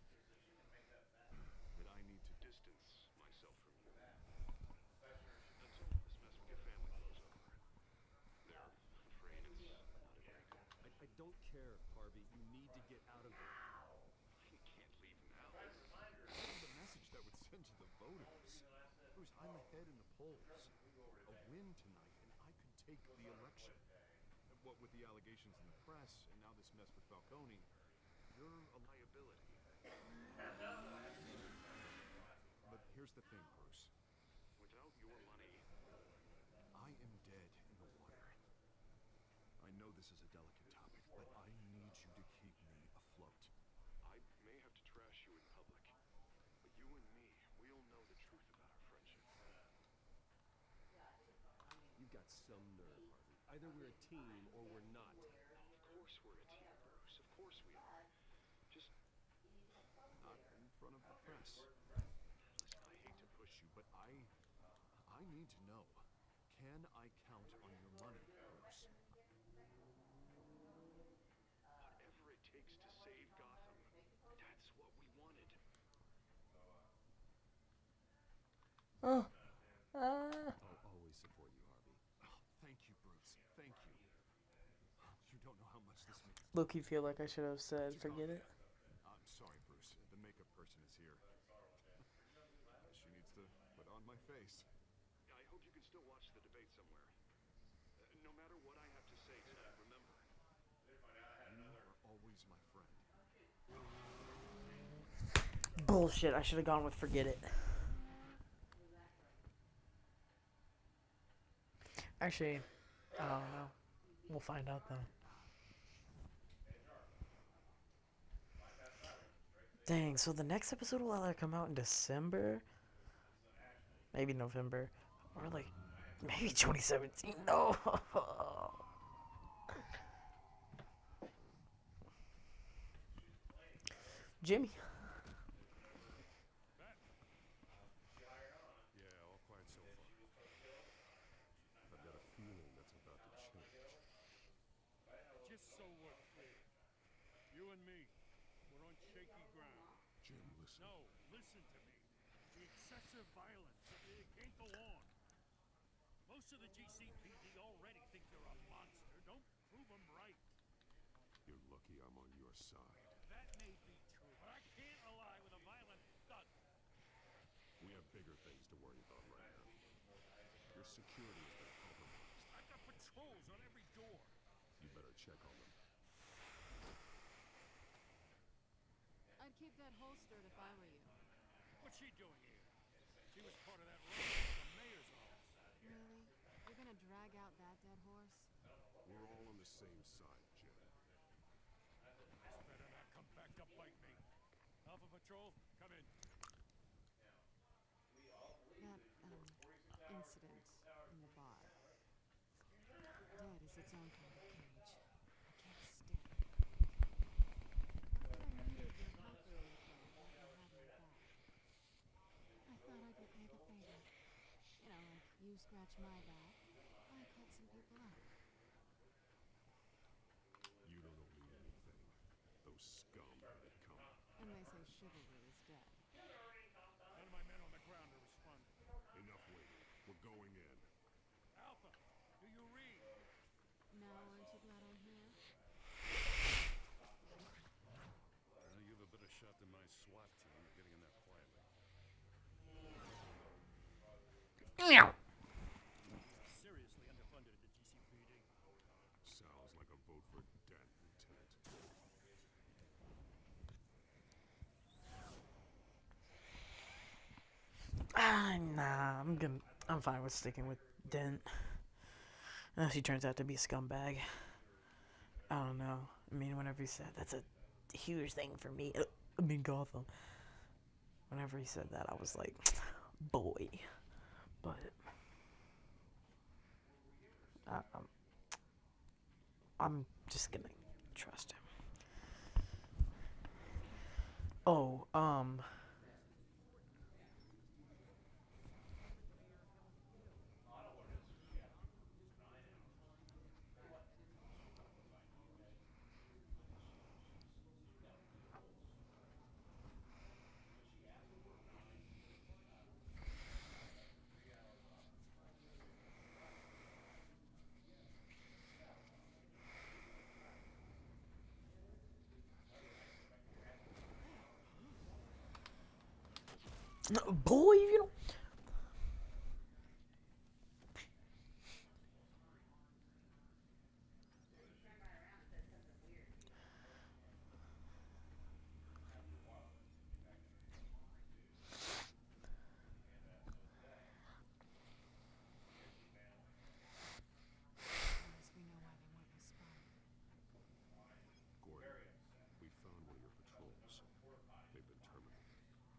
that I need to distance myself from you until this mess with your family blows over. They're afraid it's not a very good. I, I don't care, Harvey. You need to get out of there. You can't leave now. Think of the message that would send to the voters. Bruce, I'm ahead in the polls. A win tonight, and I could take the election. What with the allegations in the press, and now this mess with Falcone, you're a liability. But here's the thing, Bruce. Without your money, I am dead in the water. I know this is a delicate topic, but I need you to keep me afloat. I may have to trash you in public, but you and me, we'll know the truth about our friendship. You've got some nerve, Harvey. Either we're a team or we're not. Of course we're a team, Bruce. Of course we are. Just not in front of the press. Listen, I hate to push you, but I I need to know. Can I count on your money, Bruce? Oh. Ah. I'll always support you, Harvey. Oh, thank you, Bruce. Thank you. You don't know how much this means. Look, you feel like I should have said, forget it. I'm sorry, Bruce. The makeup person is here. She needs to put on my face. I hope you can still watch the debate somewhere. Uh, no matter what I have to say tonight, remember, you are always my friend. Bullshit, I should have gone with forget it. Actually, I don't know. We'll find out though. Dang, so the next episode will either come out in December, maybe November, or like maybe twenty seventeen. No. Jimmy. Yeah, all quiet so far. I've got a feeling that's about to change. Just so we're clear, you and me, we're on shaky ground. Jim, listen. No, listen to me. The excessive violence, it, it can't go on. Most of the G C P D already think you're a monster. Don't prove them right. You're lucky I'm on your side. That may be true, but I can't ally with a violent thug. We have bigger things to worry about right now. Your security has been compromised. I've got patrols on every door. You better check on them. I'd keep that holstered if I were you. What's she doing here? She was part of that raid at the mayor's office. Really? You're gonna drag out that dead horse? We're all on the same side, Jim. This better not come back to bite me. Alpha Patrol, come in. That, um, incident in the bar. Dead is its own kind of cage. I can't stand it. Not that I needed your help earlier, though, like I had your back. I thought I'd repay the favor. You know, like you scratch my back, I cut some people out. You don't owe me anything. Those scum had it coming. And they say chivalry is dead. None of my men on the ground are responding. Enough waiting. We're going in. Alpha, do you read? Now, aren't you glad I'm here? Well, you have a better shot than my SWAT team at getting in there quietly. Seriously underfunded at the G C P D. Sounds like a vote for Dent, Lieutenant. Ah, nah, I'm gonna. I'm fine with sticking with Dent. Unless he turns out to be a scumbag. I don't know. I mean, whenever he said that's a huge thing for me. Uh, I mean, Gotham. Whenever he said that, I was like, boy. But I, I'm, I'm just gonna trust him. Oh, um. Boy, you know. At least we know why they weren't responding. Gordon, we found one of your patrols. They've been terminated.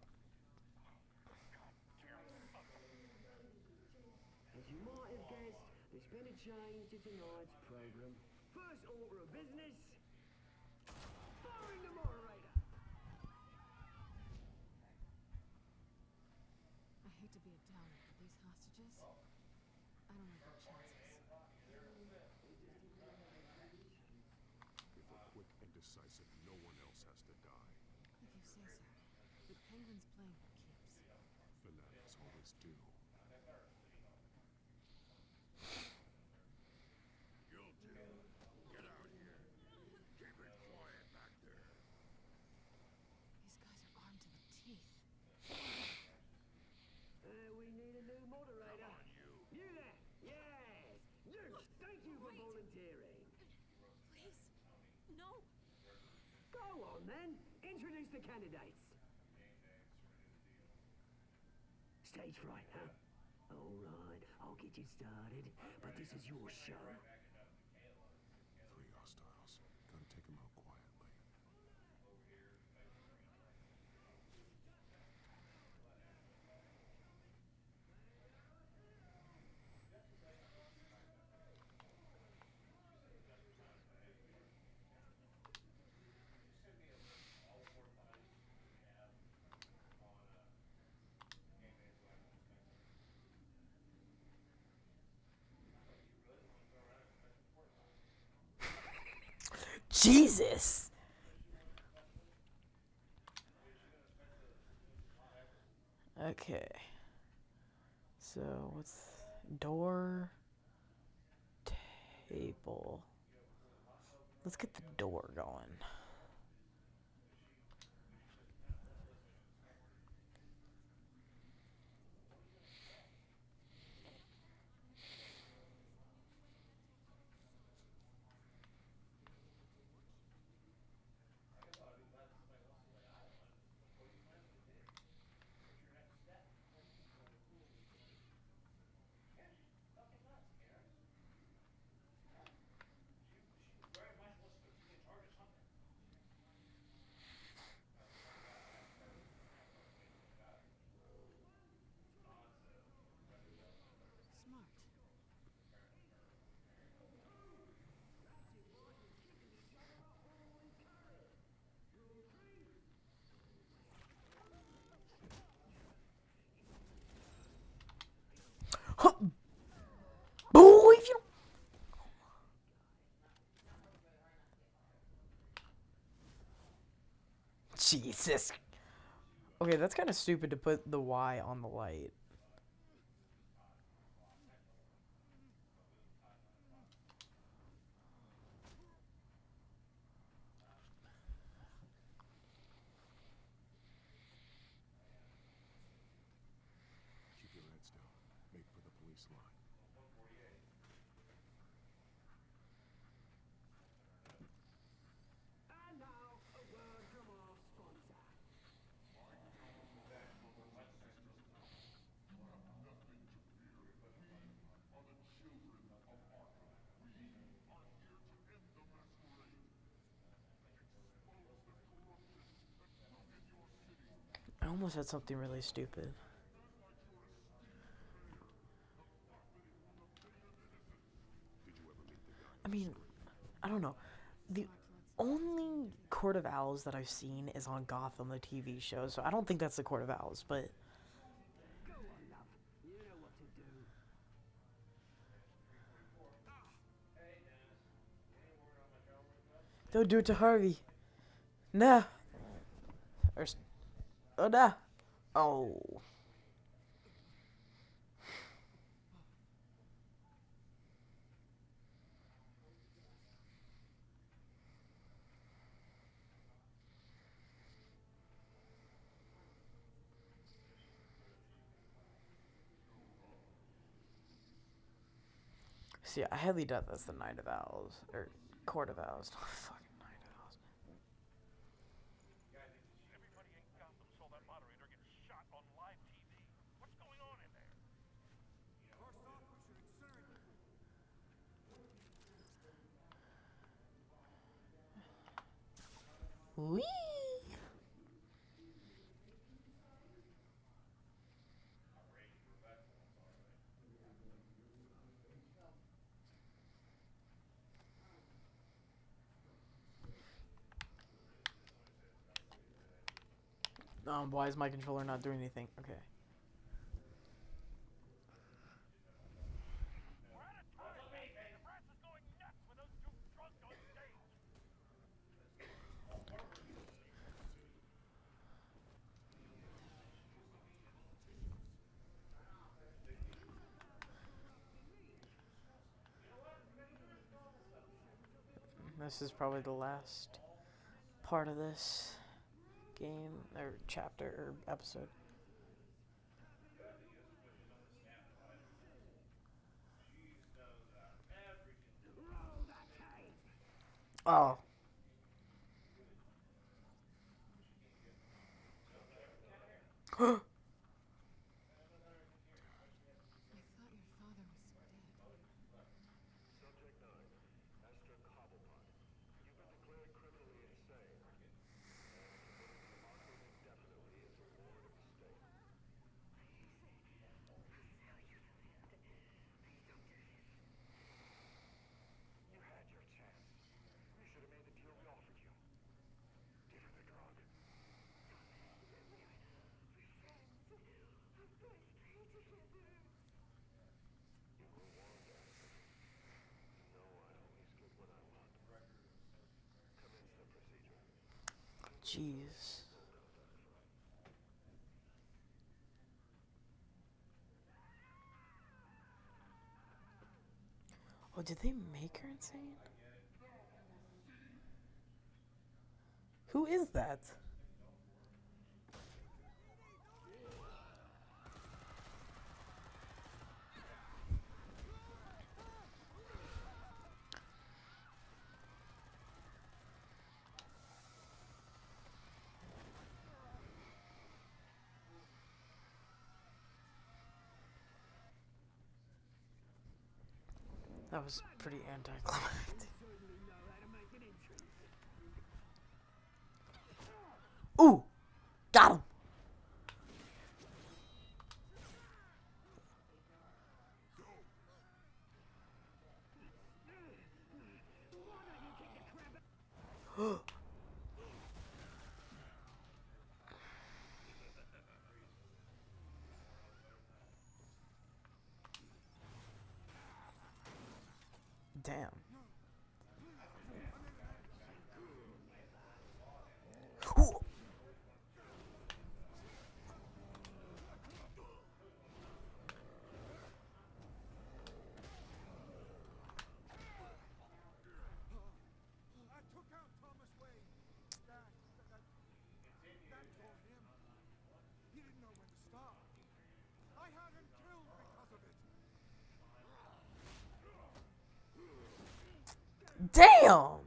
As you might have guessed, there's been a change to tonight's program. First order of business, firing the moderator. I hate to be a downer, but these hostages, I don't like their chances. If we're quick and decisive, no one else has to die. If you say so. But Penguin's playing for keeps. Fanatics always do. Go on then, introduce the candidates. Stage fright, huh? All right, I'll get you started, but this is your show. Three hostiles. Gotta take them out quietly. Jesus. Okay. So what's door table? Let's get the door going. Smart. Huh. Boy, if you don't... Jesus. Okay, that's kind of stupid to put the Y on the light. Keep your heads down. Make for the police line. And now, a word from our sponsor. Nothing to fear. We are the children of Arkham. We are here to end the masquerade. Expose the corruption that grew in your city. I almost said something really stupid. Did you ever meet the guy? I mean, I don't know. The only Court of Owls that I've seen is on Gotham, the T V show, so I don't think that's the Court of Owls, but... Go on, love. You know what to do. Don't do it to Harvey. Nah. Or... s- Oh, nah. Oh. See, I highly doubt that's the Night of Owls. Or Court of Owls. Oh, fucking Night of Owls. Everybody in Gotham saw that moderator get shot on live T V. What's going on in there? First off, we should incinerate the Whee! Um, why is my controller not doing anything? Okay. We're out of time. The press is going nuts with those two drunks on stage. This is probably the last part of this game, or chapter, or episode. Oh. thought your father was dead. Subject nine, Esther Cobblepot. You've been declared criminally insane. And committed to Arkham indefinitely as a ward of the state. You had your chance. You should have made the deal we offered you. Give her the drug. You were warned, Esther. You know I always get what I want. Commence the procedure. Jeez. Oh, did they make her insane? Who is that? That was pretty anticlimactic. Ooh! Got him! Damn. Ooh. I took out Thomas Wayne. That, that, that told him. He didn't know when to stop. I had him killed because of it. Damn!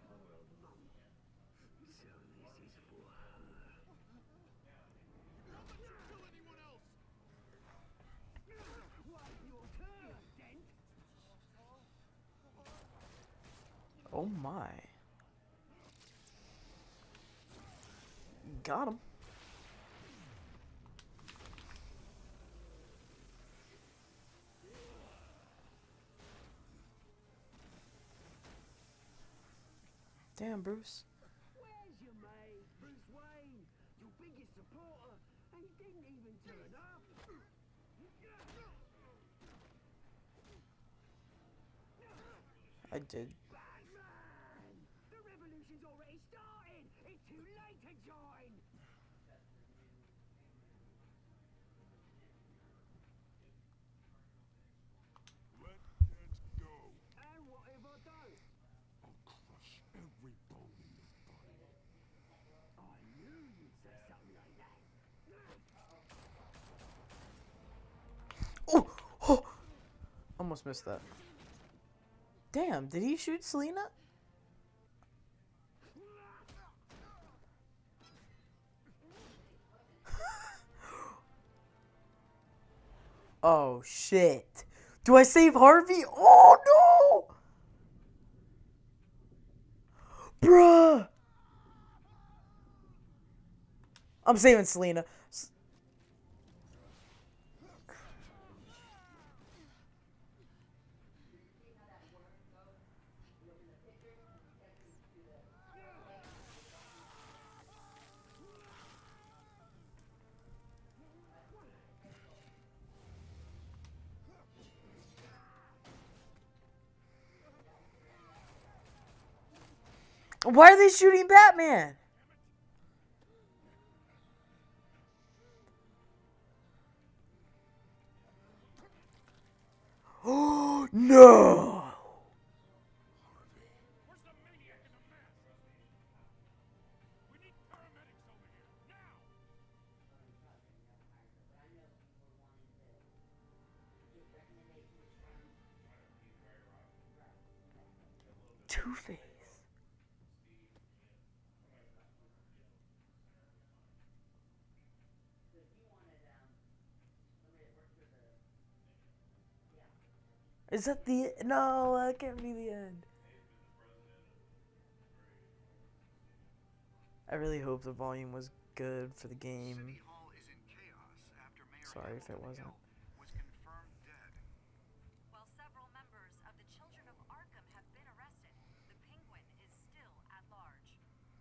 Oh my. Got him. Damn, Bruce. Where's your mate, Bruce Wayne? Your biggest supporter, and he didn't even turn up. I did. Batman! The revolution's already started. It's too late to join. Let Dent go. And what if I don't? I'll crush every bone in your body. I knew you'd say something like that. Oh! Oh! Almost missed that. Damn, did he shoot Selena? Oh shit. Do I save Harvey? Oh no! Bruh! I'm saving Selena. S- Why are they shooting Batman? Oh no! Where's the maniac in the mask? We need paramedics over here, now! Two-Face. Is that the... No, that can't be the end. I really hope the volume was good for the game. City Hall is in chaos after Mayor Sorry if it Hamilton wasn't. Hill was confirmed dead. While several members of the Children of Arkham have been arrested, the Penguin is still at large.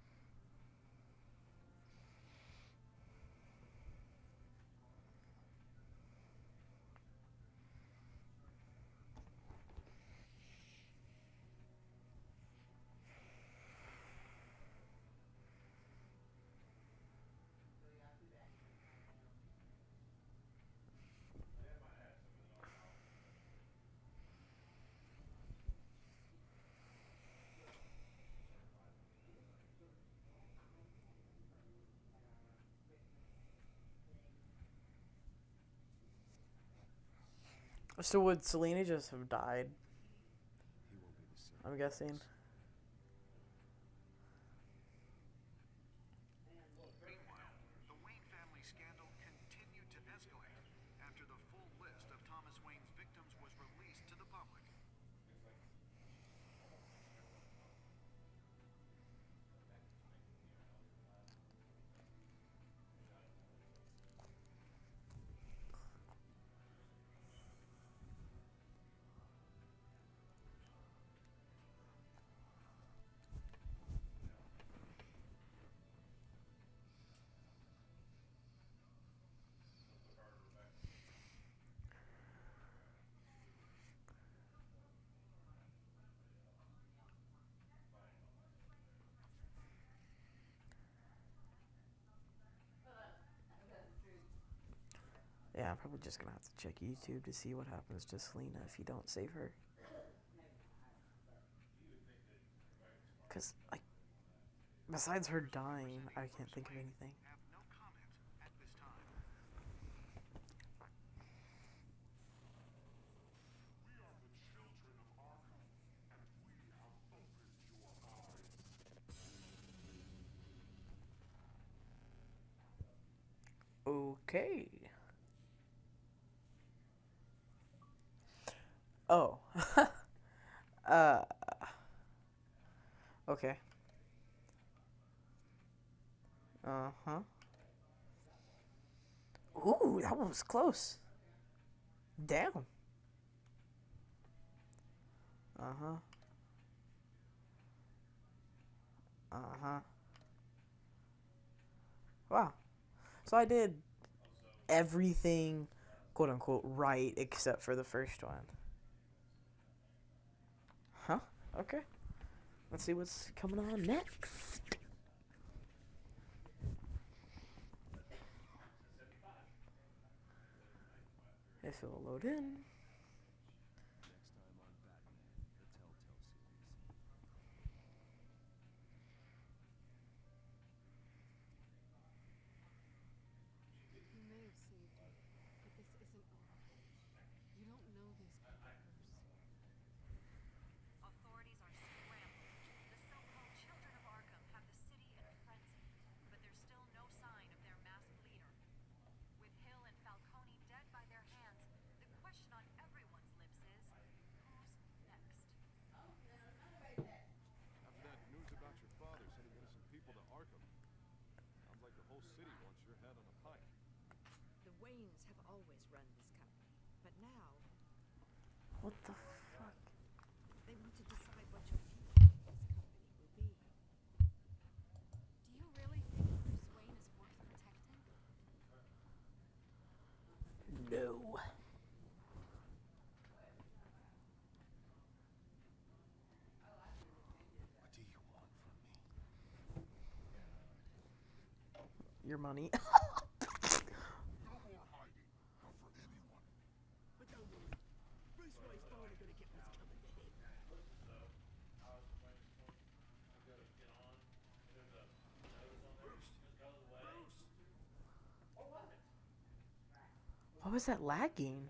So would Selena just have died? He won't be the same. I'm guessing. Meanwhile, the Wayne family scandal continued to escalate after the full list of Thomas Wayne's victims was released to the public. Yeah, I'm probably just gonna have to check YouTube to see what happens to Selena if you don't save her. Because, like, besides her dying, I can't think of anything. Have no comment at this time. We are the children of Arkham, and we have opened your eyes. Okay. Oh. uh. Okay. Uh-huh. Ooh, that one was close. Damn. Uh-huh. Uh-huh. Wow. So I did everything, quote unquote, right except for the first one. Huh? Okay. Let's see what's coming on next. If it'll load in. Next time on Batman, the Telltale series. You may have saved me, but this isn't over. You don't know these people, Bruce. Authorities are scrambling. The so-called Children of Arkham have the city in a frenzy, but there's still no sign of their masked leader. With Hill and Falcone dead by their hands, the question on everyone's lips is, who's next? After that news about your father sending innocent people to Arkham, sounds like the whole city wants your head on a pike. The Waynes have always run this company, but now What the fuck? they want to decide what your future in this company will be. Do you really think Bruce Wayne is worth protecting? No. What do you want from me? Your money. No more hiding, not for anyone. But don't worry. Bruce Wayne's finally gonna get what's coming to him. Why was that lagging?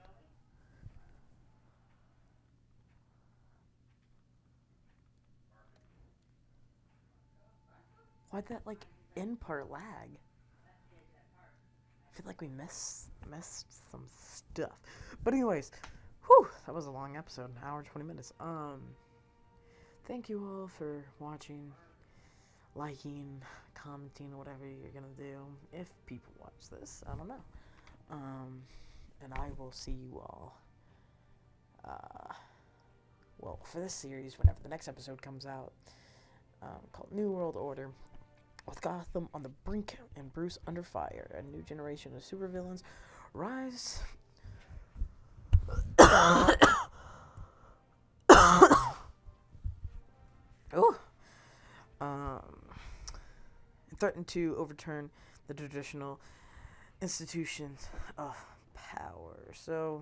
Why'd that, like, end part lag? I feel like we missed, missed some stuff. But anyways, Whew, that was a long episode, an hour and twenty minutes. Um, thank you all for watching, liking, commenting, whatever you're gonna do. If people watch this, I don't know. Um, and I will see you all, uh, well, for this series, whenever the next episode comes out, um, called New World Order, with Gotham on the brink and Bruce under fire. A new generation of supervillains rise. Oh, um, threaten to overturn the traditional institutions of power. So,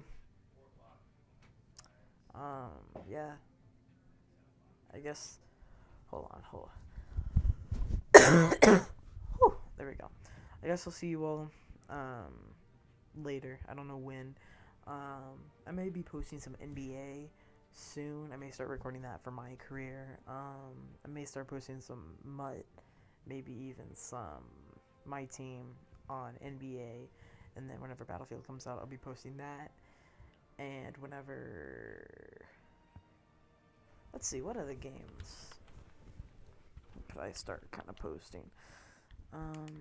um, yeah, I guess. Hold on, hold on. Whew, there we go. I guess I'll see you all um, later. I don't know when. Um, I may be posting some N B A soon. I may start recording that for my career. Um, I may start posting some M U T, maybe even some my team on N B A. And then whenever Battlefield comes out, I'll be posting that. And whenever... Let's see, what other games could I start kind of posting? Um,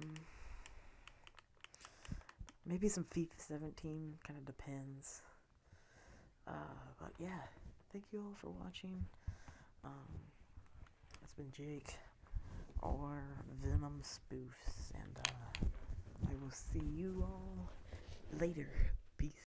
maybe some FIFA seventeen, kind of depends. Uh, but yeah, thank you all for watching. Um, it's been Jake, or Venom Spoofs, and uh, I will see you all later. Peace.